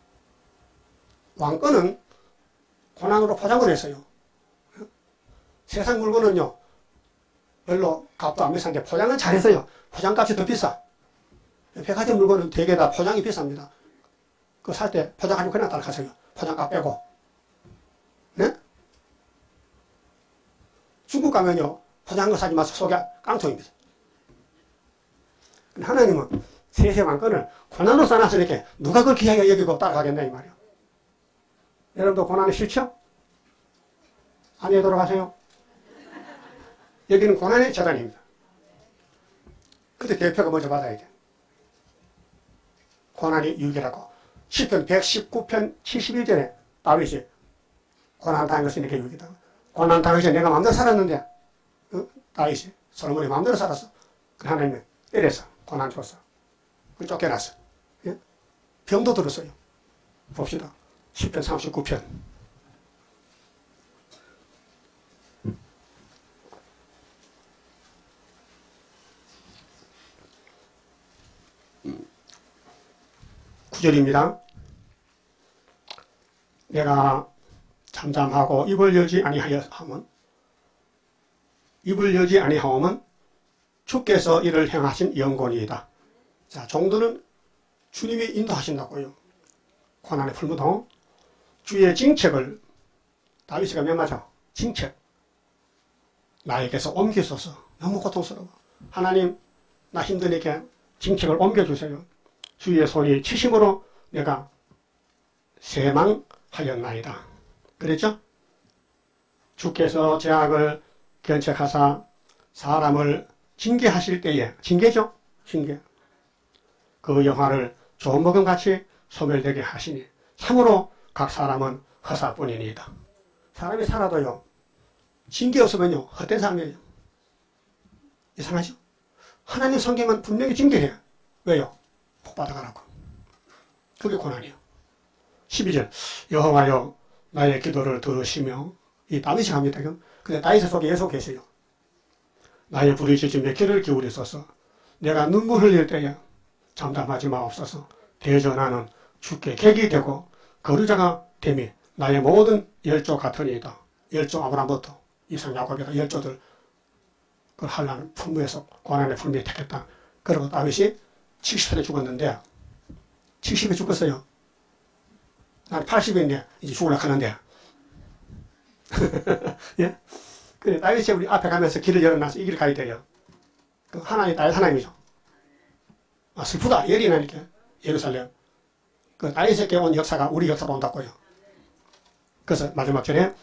왕권은 고난으로 포장을 했어요. 세상 물건은요, 별로 값도 안 비싼데 포장은 잘했어요. 포장값이 더 비싸. 백화점 물건은 되게 다 포장이 비쌉니다. 그거 살 때 포장하면 그냥 따라가세요. 포장값 빼고. 네? 중국 가면요, 포장한 거 사지 마세요. 속에 깡통입니다. 하나님은 세세 왕권을 고난으로 써놨으니까 누가 그걸 귀하게 여기고 따라가겠나 이 말이에요. 여러분도 고난이 싫죠? 안녕히 돌아가세요. 여기는 고난의 재단입니다. 그때 대표가 먼저 받아야 돼. 고난이 유익이라고. 시편 119편 71절에 다윗이 고난 당한 것이 내게 유익이다. 고난 당한 것이 내가 마음대로 살았는데 다윗이 솔로몬이 마음대로 살았어. 그 하나님이 때려서 고난 줬어. 그 쫓겨났어. 예? 병도 들었어요. 봅시다. 시편 39편. 구절입니다. 내가 잠잠하고 입을 열지 아니하면 주께서 이를 행하신 영권이다. 자, 종들은 주님이 인도하신다고요. 고난의 풀무도 주의 징책을 다윗이가 명하죠. 징책 나에게서 옮기소서. 너무 고통스러워. 하나님 나 힘드니까 징책을 옮겨주세요. 주의 손이 치심으로 내가 세망하였나이다. 그랬죠? 주께서 죄악을 견책하사 사람을 징계하실 때에, 징계죠? 징계. 그 영화를 좋은 먹음같이 소멸되게 하시니 참으로 각 사람은 허사뿐이니이다. 사람이 살아도요, 징계 없으면요, 헛된 사람이에요. 이상하죠? 하나님 성경은 분명히 징계해요. 왜요? 복 받아가라고. 그게 고난이에요. 12절 여호와여 나의 기도를 들으시며, 이 다윗이 합니다. 근데 다윗 속에 예수 계세요. 나의 부르짖음에 귀를 기울이소서. 내가 눈물 흘릴 때에 잠잠하지 마옵소서. 대전하는 주께 객이 되고 거류자가 됨이 나의 모든 열조 같으니이다. 열조 아브라함부터 이삭 야곱이다. 열조들 그 한란 풍부에서 고난의 풍부에 택했다. 그리고 다윗이 70살에 죽었는데 70에 죽었어요. 난 80인데 이제 죽으려고 하는데 예? 그래, 다윗이 우리 앞에 가면서 길을 열어놔서 이 길을 가야 돼요. 그 하나님, 다윗 하나님이죠. 아, 슬프다. 열이 나니까. 예루살렘. 그 다윗에게 온 역사가 우리 역사로 온다고요. 그래서 마지막 절에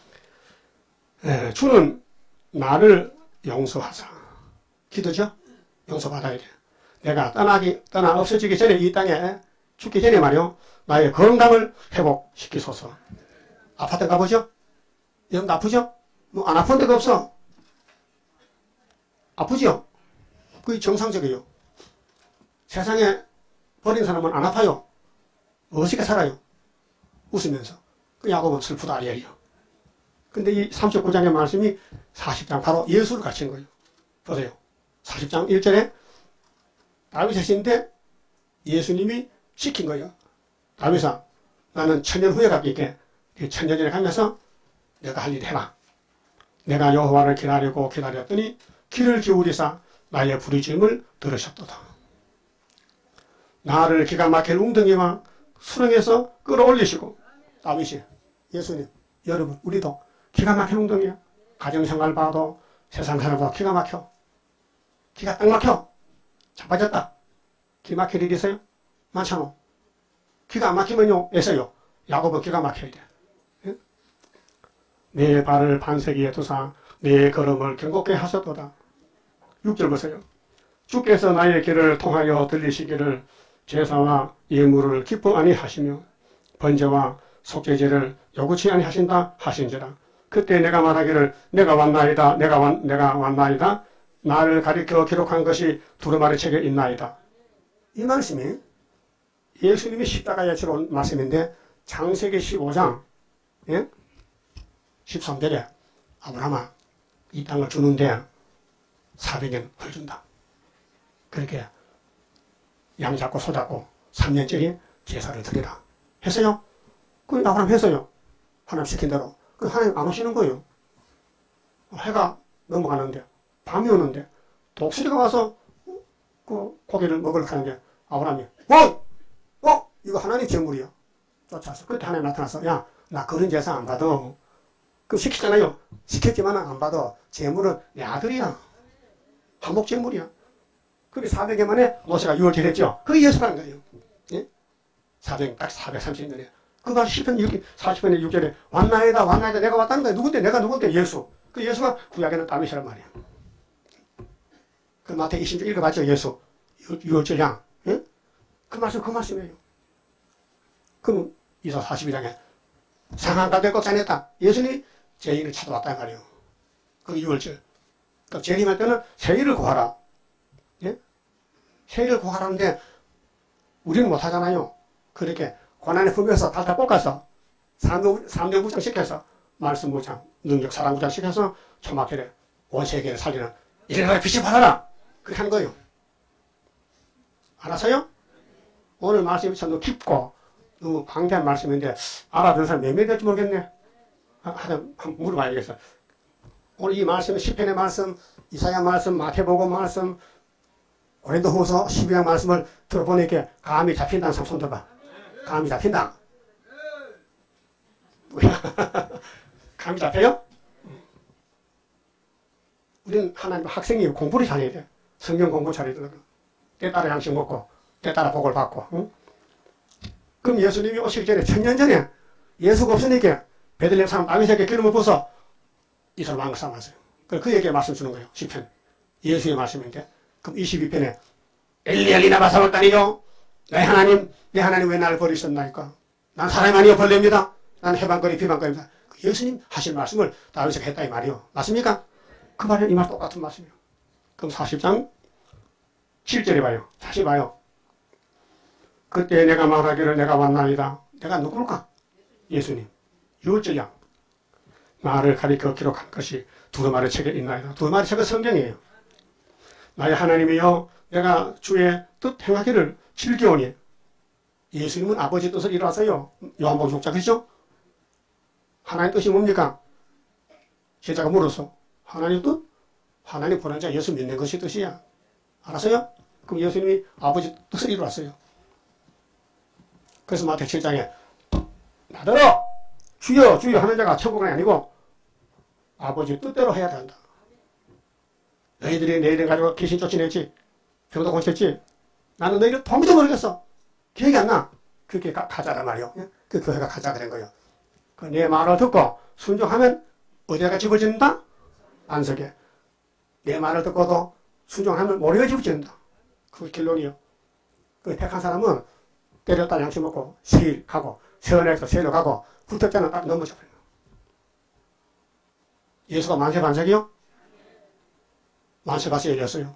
주는 나를 용서하사. 기도죠? 용서받아야 돼. 내가 떠나 없어지기 전에 이 땅에 죽기 전에 말이요. 나의 건강을 회복시키소서. 아팠던가 보죠? 여러분도 아프죠? 뭐 안 아픈 데가 없어. 아프죠? 그게 정상적이에요. 세상에 버린 사람은 안 아파요. 멋있게 살아요. 웃으면서. 그 야곱은 슬프다 아리엘이요. 근데 이 39장의 말씀이 40장 바로 예수를 갖춘 거예요. 보세요. 40장 1절에 다윗의 시인데 예수님이 시킨 거예요. 다윗아, 나는 천년 후에 갈게. 천년 전에 가면서 내가 할 일 해라. 내가 여호와를 기다리고 기다렸더니 귀를 기울이사 나의 부르짖음을 들으셨도다. 나를 기가 막힐 웅덩이와 수렁에서 끌어올리시고, 다윗이, 예수님, 여러분, 우리도 기가 막힌 웅덩이야. 가정생활 봐도 세상 사람 봐도 기가 막혀. 기가 딱 막혀. 자빠졌다. 기 막힐 일 있어요? 많잖아. 기가 안 막히면요, 애써요. 야곱은 기가 막혀야 돼. 예? 내 발을 반세기에 두사 내 걸음을 견고케 하셨도다. 6절 보세요. 주께서 나의 길을 통하여 들리시기를 제사와 예물을 기뻐 아니하시며 번제와 속죄제를 요구치 아니하신다 하신지라. 그때 내가 말하기를 내가 왔나이다 내가 왔나이다 나를 가리켜 기록한 것이 두루마리 책에 있나이다. 이 말씀이 예수님이 십자가에 치러온 말씀인데 창세기 15장 13절에 아브라함아 이 땅을 주는데 400년 헐준다. 그렇게 양 잡고 소 잡고 3년짜리 제사를 드리라 했어요. 그 아브라함 했어요. 하나님 시킨 대로. 그 하나님 안 오시는 거예요. 해가 넘어가는데 밤이 오는데 독수리가 와서 그 고기를 먹으러 가는데 아브라함이 이거 하나님 제물이야. 쫓아서 그때 하나님 나타나서 야 나 그런 제사 안 받아. 그럼 시키잖아요. 시켰지만 안 받아. 제물은 내 아들이야. 한목 제물이야. 그게 400년 만에 모세가 6월절 했죠. 그게 예수라는 거예요. 예? 400, 딱 430년에. 그 말 10편 40편의 6절에 왔나이다 내가 왔다는 거야. 누군데? 내가 누군데? 예수. 그 예수가 구약에는 다윗이란 말이야. 그 마태 20절 읽어봤죠? 예수. 6월절 양. 예? 그 말씀이에요. 그럼 이사 42장에 상한가 되고 짜냈다. 예수님이 죄인을 찾아왔단 말이에요. 그게 6월절. 그러니까 재림할 때는 세일을 구하라. 예? 세일을 구하라는데 우리는 못하잖아요. 그렇게 고난의 품에서 달달 볶아서 3대 무장 시켜서 말씀 무장, 능력 사랑 무장 시켜서 초막절에 온 세계를 살리는 이래라 빛이 발하라. 그렇게 하는 거예요. 알았어요? 오늘 말씀이 참 너무 깊고 너무 방대한 말씀인데 알아듣는 사람 몇 명 될지 모르겠네. 한번 물어봐야겠어. 오늘 이 말씀은 시편의 말씀, 이사야 말씀, 마태복음 말씀, 고린도후서 12장 말씀을 들어보니까 감이 잡힌다는 사람 손 들어봐. 감이 잡힌다. 감이 잡혀요? 우리는 하나님 학생이 공부를 잘해야 돼. 성경 공부 잘해야 돼. 때 따라 양식 먹고 때 따라 복을 받고. 응? 그럼 예수님이 오시기 전에 1000년 전에 예수가 없으니까 베들레헴 사람 다윗에게 기름을 부어서 이스라엘 왕을 삼았어요. 그 얘기에 말씀 주는 거예요. 시편. 예수의 말씀인데. 그럼 22편에 엘리 나바 사발다니요. 내 하나님 왜 나를 버리셨나이까. 난 사람이 아니요 벌레입니다. 난 해방거리 비방거리입니다. 예수님 하신 말씀을 다윗에게 했다 이 말이요. 맞습니까? 그 말은 이 말 똑같은 말씀이에요. 그럼 40장 7절에 봐요. 다시 봐요. 그때 내가 말하기를 내가 왔나이다. 내가 누굴까? 예수님. 6절 양. 나를 가리켜 기록한 것이 두루마리 책에 있나이다. 두루마리 책은 성경이에요. 나의 하나님이여 내가 주의 뜻 행하기를 즐겨오니. 예수님은 아버지 뜻을 이루었어요. 요한복음 6장 그렇죠? 하나님 뜻이 뭡니까? 제자가 물어서 하나님 뜻? 하나님 보낸 자 예수 믿는 것이 뜻이야. 알았어요? 그럼 예수님이 아버지 뜻을 이루었어요. 그래서 마태 7장에 나더러 주여 주여 하는 자가 천국이 아니고 아버지 뜻대로 해야 된다. 너희들이 내 이름 가지고 귀신 쫓아냈지. 병도 고쳤지. 나는 너희를 보지도 모르겠어. 기억이 안 나. 그렇게 가자란 말이요. 그 교회가 가자 그런 거예요. 내 말을 듣고 순종하면 어디다가 집어진다? 안석에. 내 말을 듣고도 순종하면 모래가 집어진다. 그 결론이요. 그 택한 사람은 때렸다 양식 먹고 세일 가고 세원에서 세일로 가고 불특자는 딱 넘어져 버려요. 예수가 만세 반석이요? 만세 가서 열렸어요.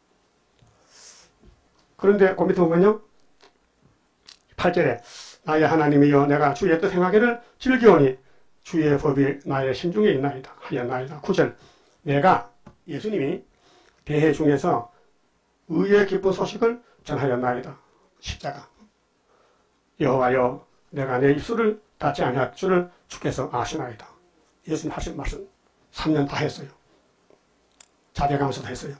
그런데 그 밑에 보면요. 8절에 나의 하나님이여 내가 주의 뜻 행하기를 즐기오니 주의 법이 나의 심중에 있나이다 하였나이다. 9절 내가 예수님이 대회 중에서 의의 기쁜 소식을 전하였나이다. 십자가 여호와여 내가 내 입술을 닫지 아니할 줄을 주께서 아시나이다. 예수님 하신 말씀 3년 다 했어요. 자백하면서도 했어요.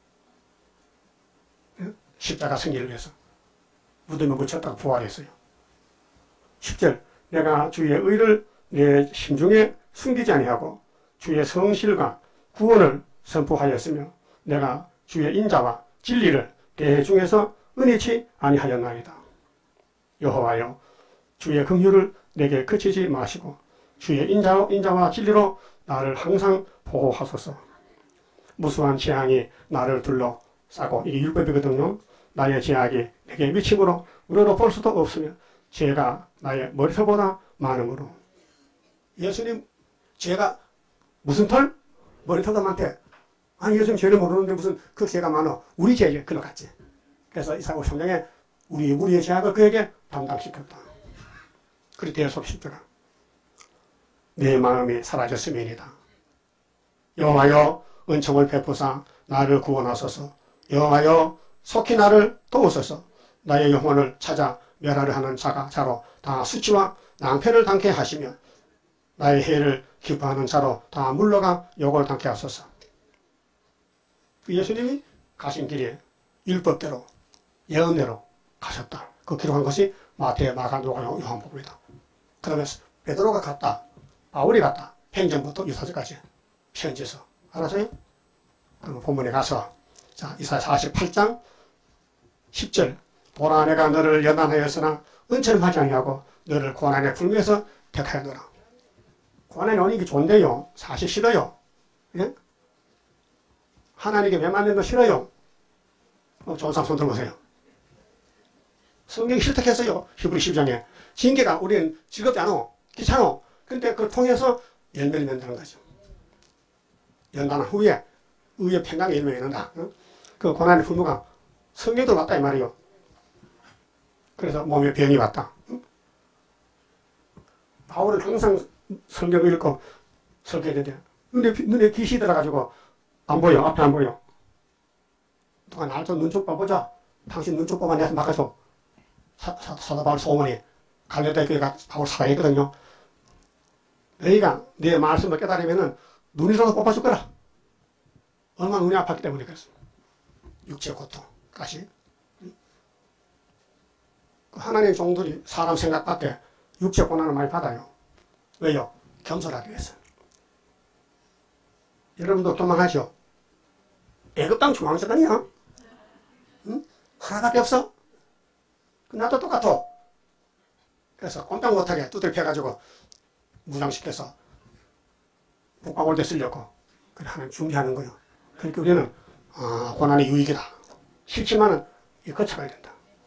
십자가 승리를 위해서 무덤에 묻혔다가 부활했어요. 10절 내가 주의 의를 내 심중에 숨기지 아니하고 주의 성실과 구원을 선포하였으며 내가 주의 인자와 진리를 대회 중에서 은혜치 아니하였나이다. 여호와여 주의 긍휼을 내게 그치지 마시고 주의 인자와 진리로 나를 항상 보호하소서. 무수한 재앙이 나를 둘러싸고 이게 율법이거든요. 나의 죄악이 내게 미침으로 우러러 볼 수도 없으며 죄가 나의 머리털보다 많음으로. 예수님 죄가 무슨 털? 머리털도 많대. 아니 예수님 죄를 모르는데 무슨 그 죄가 많어. 우리 죄에 그로 갔지. 그래서 이사야 53장에 우리의 죄악을 그에게 담당시켰다. 그리 되어 속십더라. 내 마음이 사라졌음이니이다. 여호와여 은총을 베푸사 나를 구원하소서. 여호와여 속히 나를 도우소서. 나의 영혼을 찾아 멸하려 하는 자로 다 수치와 낭패를 당케 하시며 나의 해를 기뻐하는 자로 다 물러가 욕을 당케 하소서. 예수님이 가신 길이 율법대로 예언대로 가셨다. 그 기록한 것이 마태, 마가, 누가, 요한복음이다. 그러면 베드로가 갔다. 바울이 갔다. 행전부터 유사서까지 편지서. 알았어요? 그럼 본문에 가서 자 이사야 48장 10절 보라 내가 너를 연단하였으나 은처럼 하지 아니하고 너를 고난의 불미에서 택하였노라. 고난이 오는 게 좋은데요. 사실 싫어요. 예? 하나님께 매맞는 거 싫어요. 좋은 사람 손 들어보세요. 성경이 싫다했어요. 히브리 12장에. 징계가 우리는 즐겁지 않아. 귀찮아. 근데 그걸 통해서 열매를 맺는 거죠. 연단한 후에 의의 평강의 열매를 맺는다. 그 고난의 불무가 성경도 왔다 이 말이요. 그래서 몸에 병이 왔다. 바울은 항상 성경을 읽고 설교했는데 눈에 빛이 들어가지고 안 보여. 앞에 안 보여. 누가 날 좀 눈 좀 봐보자. 당신 눈 좀 봐봐. 내가 막아서 사도 바울 소문이 갈려대 교회가 바울 사랑했거든요. 너희가 내 말씀을 깨달으면은 눈이라도 뽑아줄 거라. 얼마나 눈이 아팠기 때문에 그랬어. 육체 고통, 가시. 하나님의 종들이 사람 생각밖에 육체 고난을 많이 받아요. 왜요? 겸손하기 위해서. 여러분도 도망하죠? 애굽 땅 중앙재단이야. 응? 하나밖에 없어? 나도 똑같아. 그래서 꼼짝 못하게 두들겨가지고 무장시켜서 북방올 때 쓰려고 그래 하나님 준비하는 거예요. 그러니까 우리는 고난의 유익이다. 싫지만은 이 거쳐가야 된다.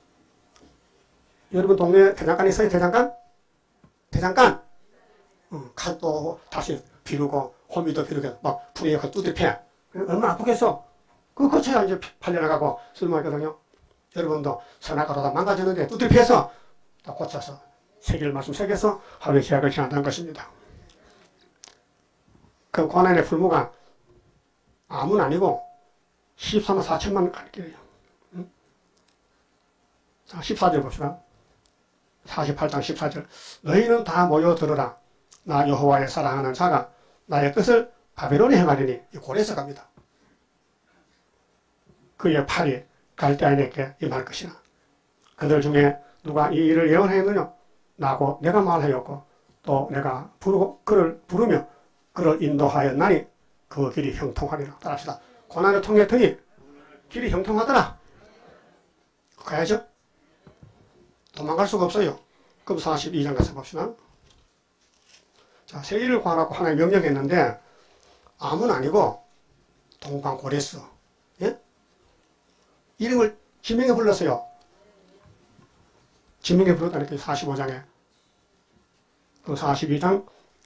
여러분 동네에 대장간 있어요? 대장간? 대장간? 칼도 다시 비르고 호미도 비르고 막 불에 두들펴. 얼마나 아프겠어? 그거 거쳐야 이제 팔려나가고 쓸모있거든요. 여러분도 선악과로 망가졌는데 두들펴서 다 고쳐서 세계를 말씀 새겨서 하루의 계약을 지난다는 것입니다. 그 고난의 풀무가 암은 아니고 14만 4천만 갈 길이에요. 자, 14절 봅시다. 48장 14절 너희는 다 모여 들으라. 나 여호와의 사랑하는 자가 나의 뜻을 바벨론에 행하리니 고레에서 갑니다. 그의 팔이 갈대아인에게 임할 것이나 그들 중에 누가 이 일을 예언하였느냐? 나고 내가 말하였고 또 내가 그를 부르며 그를 인도하였나니 그 길이 형통하리라. 따라합시다. 고난을 통했더니 길이 형통하더라. 가야죠? 도망갈 수가 없어요. 그럼 42장 가서 봅시다. 자, 새 일을 구하라고 하나님 명령했는데 암은 아니고 동방고레스. 예? 이름을 지명해 불렀어요. 지명해 불렀다니까 45장에. 그 42장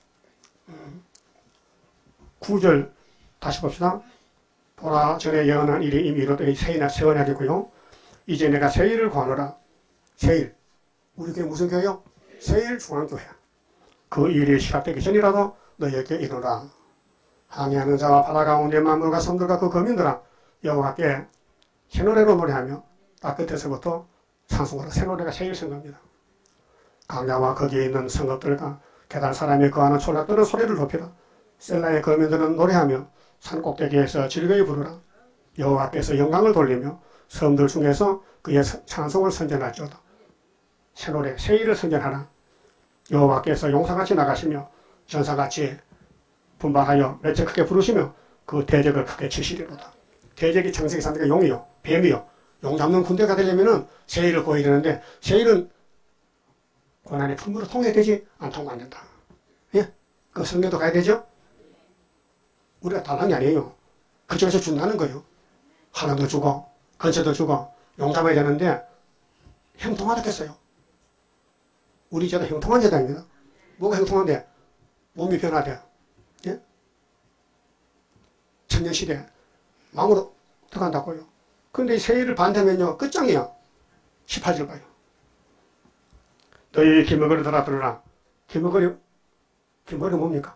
9절 다시 봅시다. 보라 전에 예언한 일이 이미 이루어졌더니 새해나 세원하겠고요. 이제 내가 새일을 구하노라. 새일. 우리 교회 무슨 교회요? 새일 중앙교회. 그 일이 시작되기 전이라도 너희에게 이르라. 항해하는 자와 바다 가운데 만물과 섬들과 그 거민들아 여호와께 새 노래로 노래하며 딱 끝에서부터 찬송하라. 새 노래가 새일 성가입니다. 강야와 거기에 있는 성읍들과 계단 사람이 거하는 촌락들은 소리를 높이라. 셀라의 거민들은 노래하며 산 꼭대기에서 즐거이 부르라. 여호와께서 영광을 돌리며 섬들 중에서 그의 찬송을 선전할지어다. 새 노래, 새 일을 선전하라. 여호와께서 용사같이 나가시며 전사같이 분발하여 맷째 크게 부르시며 그 대적을 크게 치시리로다. 대적이 청색이 산다가 용이요, 뱀이요. 용 잡는 군대가 되려면은 새 일을 보여야 되는데 새 일은 고난의 품으로 통해야 되지 안 통과 안 된다. 예? 그 성경도 가야 되죠? 우리가 달란 게 아니에요. 그쪽에서 준다는 거예요. 하나도 주고 건세도 주고 용잡아야 되는데 형통하겠어요. 우리 제도 형통한 제도입니다. 뭐가 형통한데? 몸이 변화돼. 예? 천년시대 마음으로 들어간다고요. 근데 세일을 반대면요 끝장이야. 18절 봐요. 너희 기머거리 들어라. 기머거리 뭡니까?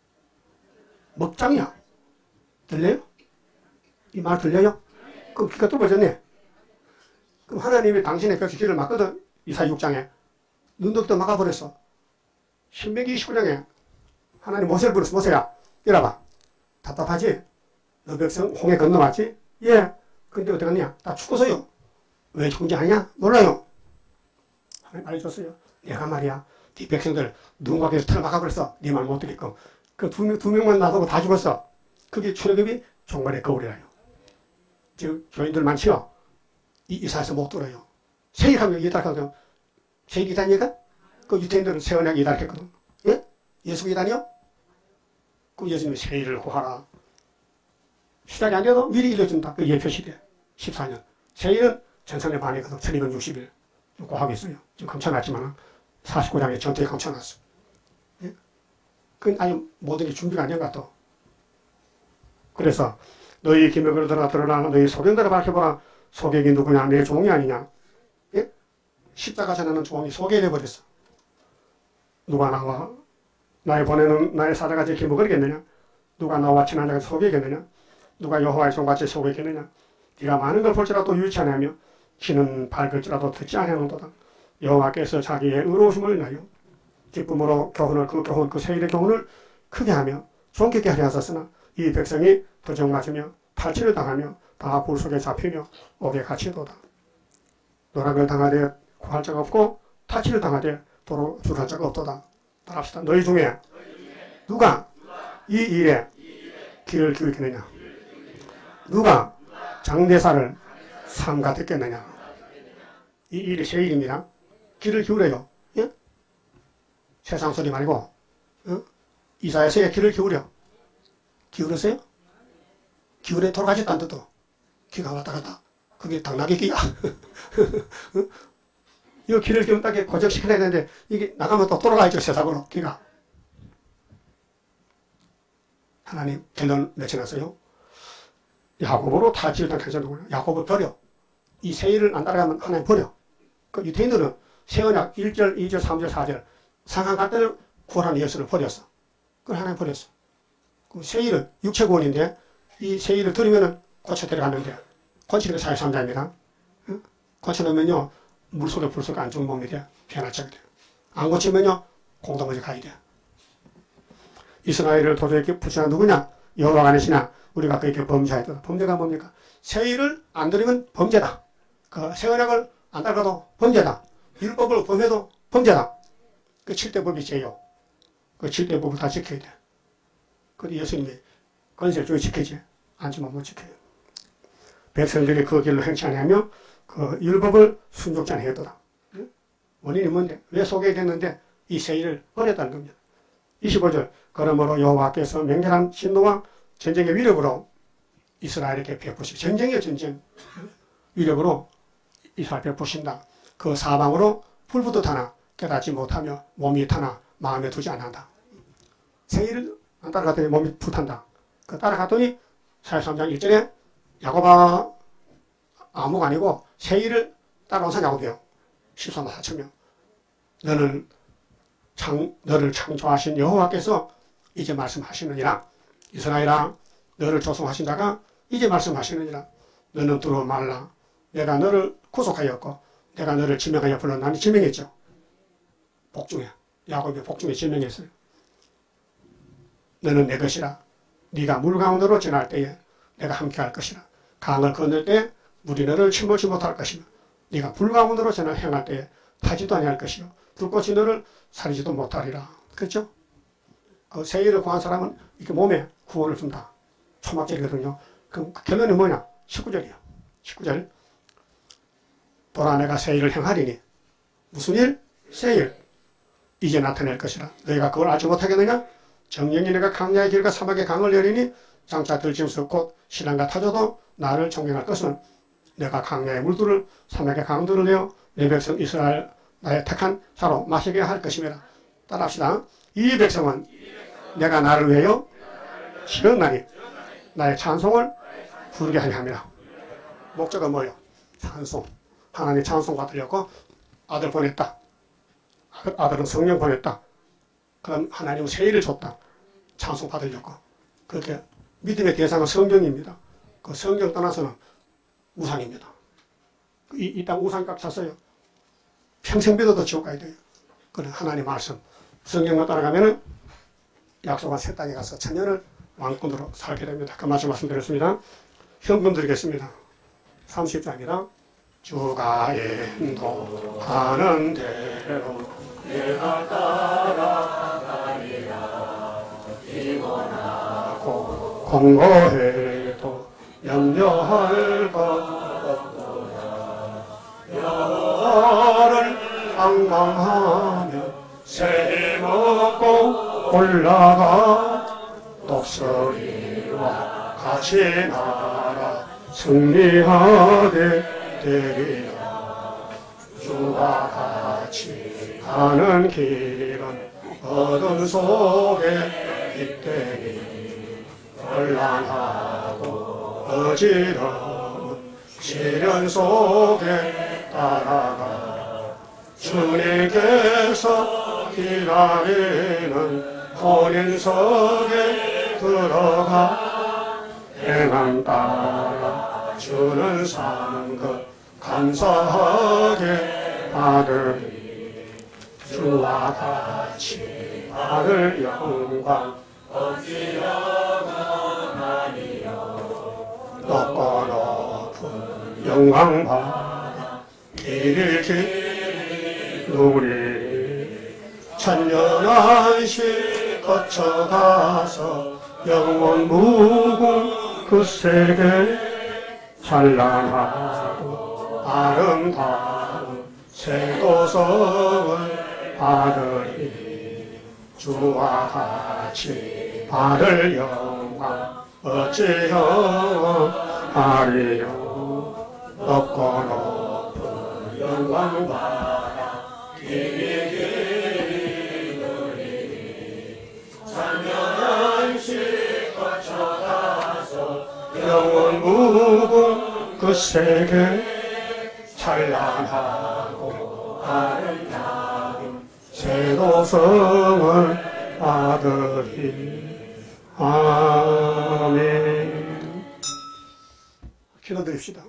먹장이야. 들려요? 이 말 들려요? 그럼 귀가 뚫어졌네. 그럼 하나님이 당신의 벽에 길을 막거든. 이사야 6장에. 눈도 또 막아버렸어. 신명기 29장에 하나님 모세를 불렀어. 모세야, 이라봐. 답답하지? 너 백성 홍해 건너왔지? 예. 근데 어디 갔냐? 다 죽어서요. 왜 죽은지 아냐? 몰라요. 하나님 알려줬어요. 내가 말이야, 네 백성들 누군가 계속 틀어 막아버렸어. 네 말 못 듣겠고. 그 두 명만 놔두고 다 죽었어. 그게 출애굽이 종말의 거울이라요. 지금 교인들 많지요? 이사에서 못 들어요. 세일하면 이달하거든. 세일 이단이가? 그 유태인들은 세언약 이달했거든. 예? 예수 이단이요? 그럼 예수님이 세일을 구하라. 시작이 안 돼도 미리 일러준다. 그 예표시대 14년. 세일은 전선의 반이거든. 1260일. 구하고 있어요. 지금 감춰놨지만 49장에 전투에 감춰놨어. 예? 그건 아니 모든 게 준비가 안 된 것 같아. 그래서 너희 기맥을 들어라. 너희 소경들을 밝혀보라. 소경이 누구냐? 내 종이 아니냐? 예? 십자가 전하는 종이 소경이 버렸어. 누가 나와 나의 보내는 나의 사자같이 기먹으겠느냐? 누가 나와 친한 자가 속이겠느냐? 누가 여호와의 종같이 속이겠느냐? 네가 많은 걸 볼지라도 유치 아니하며 귀는 밝을지라도 듣지 아니하는도다. 여호와께서 자기의 의로우심을 인하여 기쁨으로 그 교훈 그 세일의 교훈을 크게 하며 존귀케 하려 하셨으나 이 백성이 도적 맞으며 탈취를 당하며 다 불 속에 잡히며 옥에 갇히도다. 노락을 당하되 구할 자가 없고 탈취를 당하되 도로 줄할 자가 없도다. 따라합시다. 너희 중에 누가 이 일에 귀를 기울이겠느냐? 누가 장대사를 삼가듣겠느냐? 이 일이 세일입니다. 귀를 기울여요. 예? 세상 소리 말고 이사야서에 귀를 기울여. 기울였어요? 기울여 돌아가셨다는 뜻도. 귀가 왔다 갔다. 그게 당나귀 귀야. 이 귀를 기울다게 고정시켜야 되는데 이게 나가면 또 돌아가야죠. 세상으로 귀가. 하나님 결론 맺혀놨어요. 야곱으로 탈취를 당하셨는구나. 야곱을 버려. 이 세일을 안 따라가면 하나님 버려. 그 유태인들은 세언약 1절, 2절, 3절, 4절 상한 갈 때를 구원하는 예수를 버렸어. 그걸 하나님 버렸어. 그 세일은 육체구원인데 이 세일을 들으면 고쳐 데려가는데 고치는 게 사회상자입니다. 고쳐놓으면요 물속에 불속에 안 죽은 몸이 돼. 변할자가 돼. 안 고치면요 공동어지 가야 돼. 이스라엘을 도저히 붙이나 누구냐? 여호와가 아니시나 우리가 그에게 범죄하였다. 범죄가 뭡니까? 세일을 안 들으면 범죄다. 그 세언약을 안 따라가도 범죄다. 율법을 범해도 범죄다. 그 7대 법이 죄요. 그 7대 법을 다 지켜야 돼. 그런데 예수님이 건설 중에 지키지 않지만 못 지켜요. 백성들이 그 길로 행치 아니하며 그 율법을 순종치 아니하였도다. 원인이 뭔데? 왜 속게 됐는데 이 세일을 버렸다는 겁니다. 25절 그러므로 여호와께서 맹렬한 진노와 전쟁의 위력으로 이스라엘에게 베푸시 전쟁이요 전쟁 위력으로 이스라엘 베푸신다. 그 사방으로 불부터 타나 깨닫지 못하며 몸이 타나 마음에 두지 않는다. 세일을 안 따라갔더니 몸이 불탄다. 그 따라갔더니 43장 1절에 야곱아 아무가 아니고 세일을 따라온 사람 야곱이요. 14만 4천명. 너를 창조하신 여호와께서 이제 말씀하시느니라. 이스라엘아 너를 조성하신 자가 이제 말씀하시느니라. 너는 두려워 말라. 내가 너를 구속하였고 내가 너를 지명하여 불렀나니 지명했죠. 복중에 야곱이 복중에 지명했어요. 너는 내 것이라. 네가 물 가운데로 지날 때에 내가 함께 할 것이라. 강을 건널 때 물이 너를 침몰치 못할 것이며 네가 불 가운데로 행할 때에 타지도 아니할 것이요 불꽃이 너를 사리지도 못하리라. 그렇죠? 그 세일을 구한 사람은 이렇게 몸에 구원을 준다. 초막절이거든요. 그럼 그 결론이 뭐냐? 19절이요. 19절. 보라 내가 세일을 행하리니. 무슨 일? 세일. 이제 나타낼 것이라. 너희가 그걸 알지 못하겠느냐? 정령이 내가 강야의 길과 사막의 강을 여리니 장차 들짐승 곧 신랑과 타조도 나를 청명할 것은 내가 강야의 물들을 사막의 강들을 내어 내 백성 이스라엘 나의 택한 자로 마시게 할 것입니다. 따라합시다. 이 백성은 내가 나를 위하여 지었나니 나의 찬송을 부르게 하려 합니다. 목적은 뭐예요? 찬송. 하나님 찬송 받으려고 아들 보냈다. 아들은 성령 보냈다. 그럼 하나님은 새 일을 줬다. 찬송 받으려고. 그렇게 믿음의 대상은 성경입니다. 그 성경 떠나서는 우상입니다. 이 땅 우상값 찼어요. 평생 믿어도 지옥 가야 돼요. 그런 하나님 말씀 성경만 따라가면은 약속한 새 땅에 가서 천년을 왕권으로 살게 됩니다. 그 말씀드렸습니다. 현금 드리겠습니다. 30장입니다. 주가 인도하는 대로 내가 따라가리라. 피곤하고 공고해도 염려할 것 없도다. 여호와를 방망하며 새 먹고 올라가 독수리와 같이 날아 승리하게 되리라. 주와 같이 가는 길은 어둠 속에 빗대니 혼란하고 어지러운 시련 속에 따라가 주님께서 기다리는 혼인석에 들어가 행함 따라 주는 상급 감사하게 받으리. 주와 같이 받을 영광 어찌하나니여. 높고 높은 영광 받아 길을 기누리. 천년한시 거쳐가서 영원 무궁 그 세계 찬란하고 아름다운 새 도성을 받으리. 주와 같이 받을 영광 어찌하리요. 높고 높은 영광 받아 길이 기누리. 천년한시 거쳐가서 영원 무궁 그 세계 찬란하고 아름다운 새 도성을 받으리. 아멘. 기도드립시다.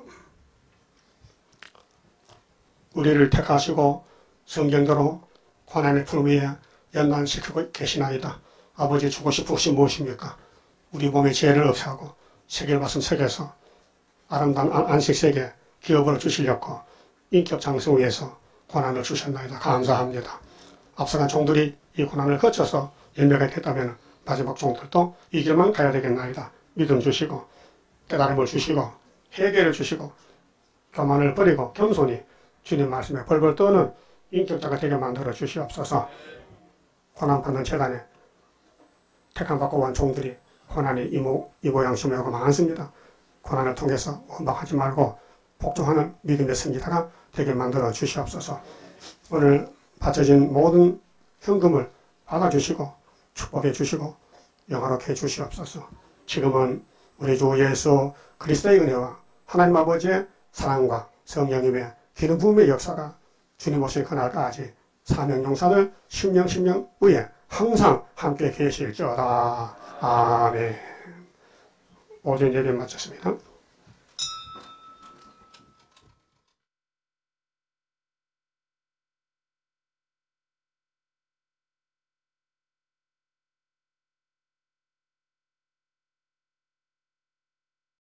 우리를 택하시고 성경대로 고난의 푸름 위에 연단시키고 계시나이다. 아버지 주고 싶은 것이 무엇입니까? 우리 몸에 죄를 없애하고 세계를 말씀 세계에서 아름다운 안식세계 기업을 주시려고 인격 장성 위해서 고난을 주셨나이다. 감사합니다. 앞서간 종들이 이 고난을 거쳐서 열매가 됐다면 마지막 종들도 이 길만 가야 되겠나이다. 믿음 주시고 깨달음을 주시고 회개를 주시고 교만을 버리고 겸손히 주님 말씀에 벌벌 떠는 인격자가 되게 만들어 주시옵소서. 고난받는 재단에 택함받고 온 종들이 고난이 이 모양 저 모양 많습니다. 고난을 통해서 원박하지 말고 복종하는 믿음의 승리자가 되게 만들어 주시옵소서. 오늘 바쳐진 모든 현금을 받아주시고 축복해 주시고 영화롭게 해 주시옵소서. 지금은 우리 주 예수 그리스도의 은혜와 하나님 아버지의 사랑과 성령님의 기름 부음의 역사가 주님 오실 그날까지 사명용사들 심령 위에 항상 함께 계실지어다. 아멘. 오전 예배 마쳤습니다.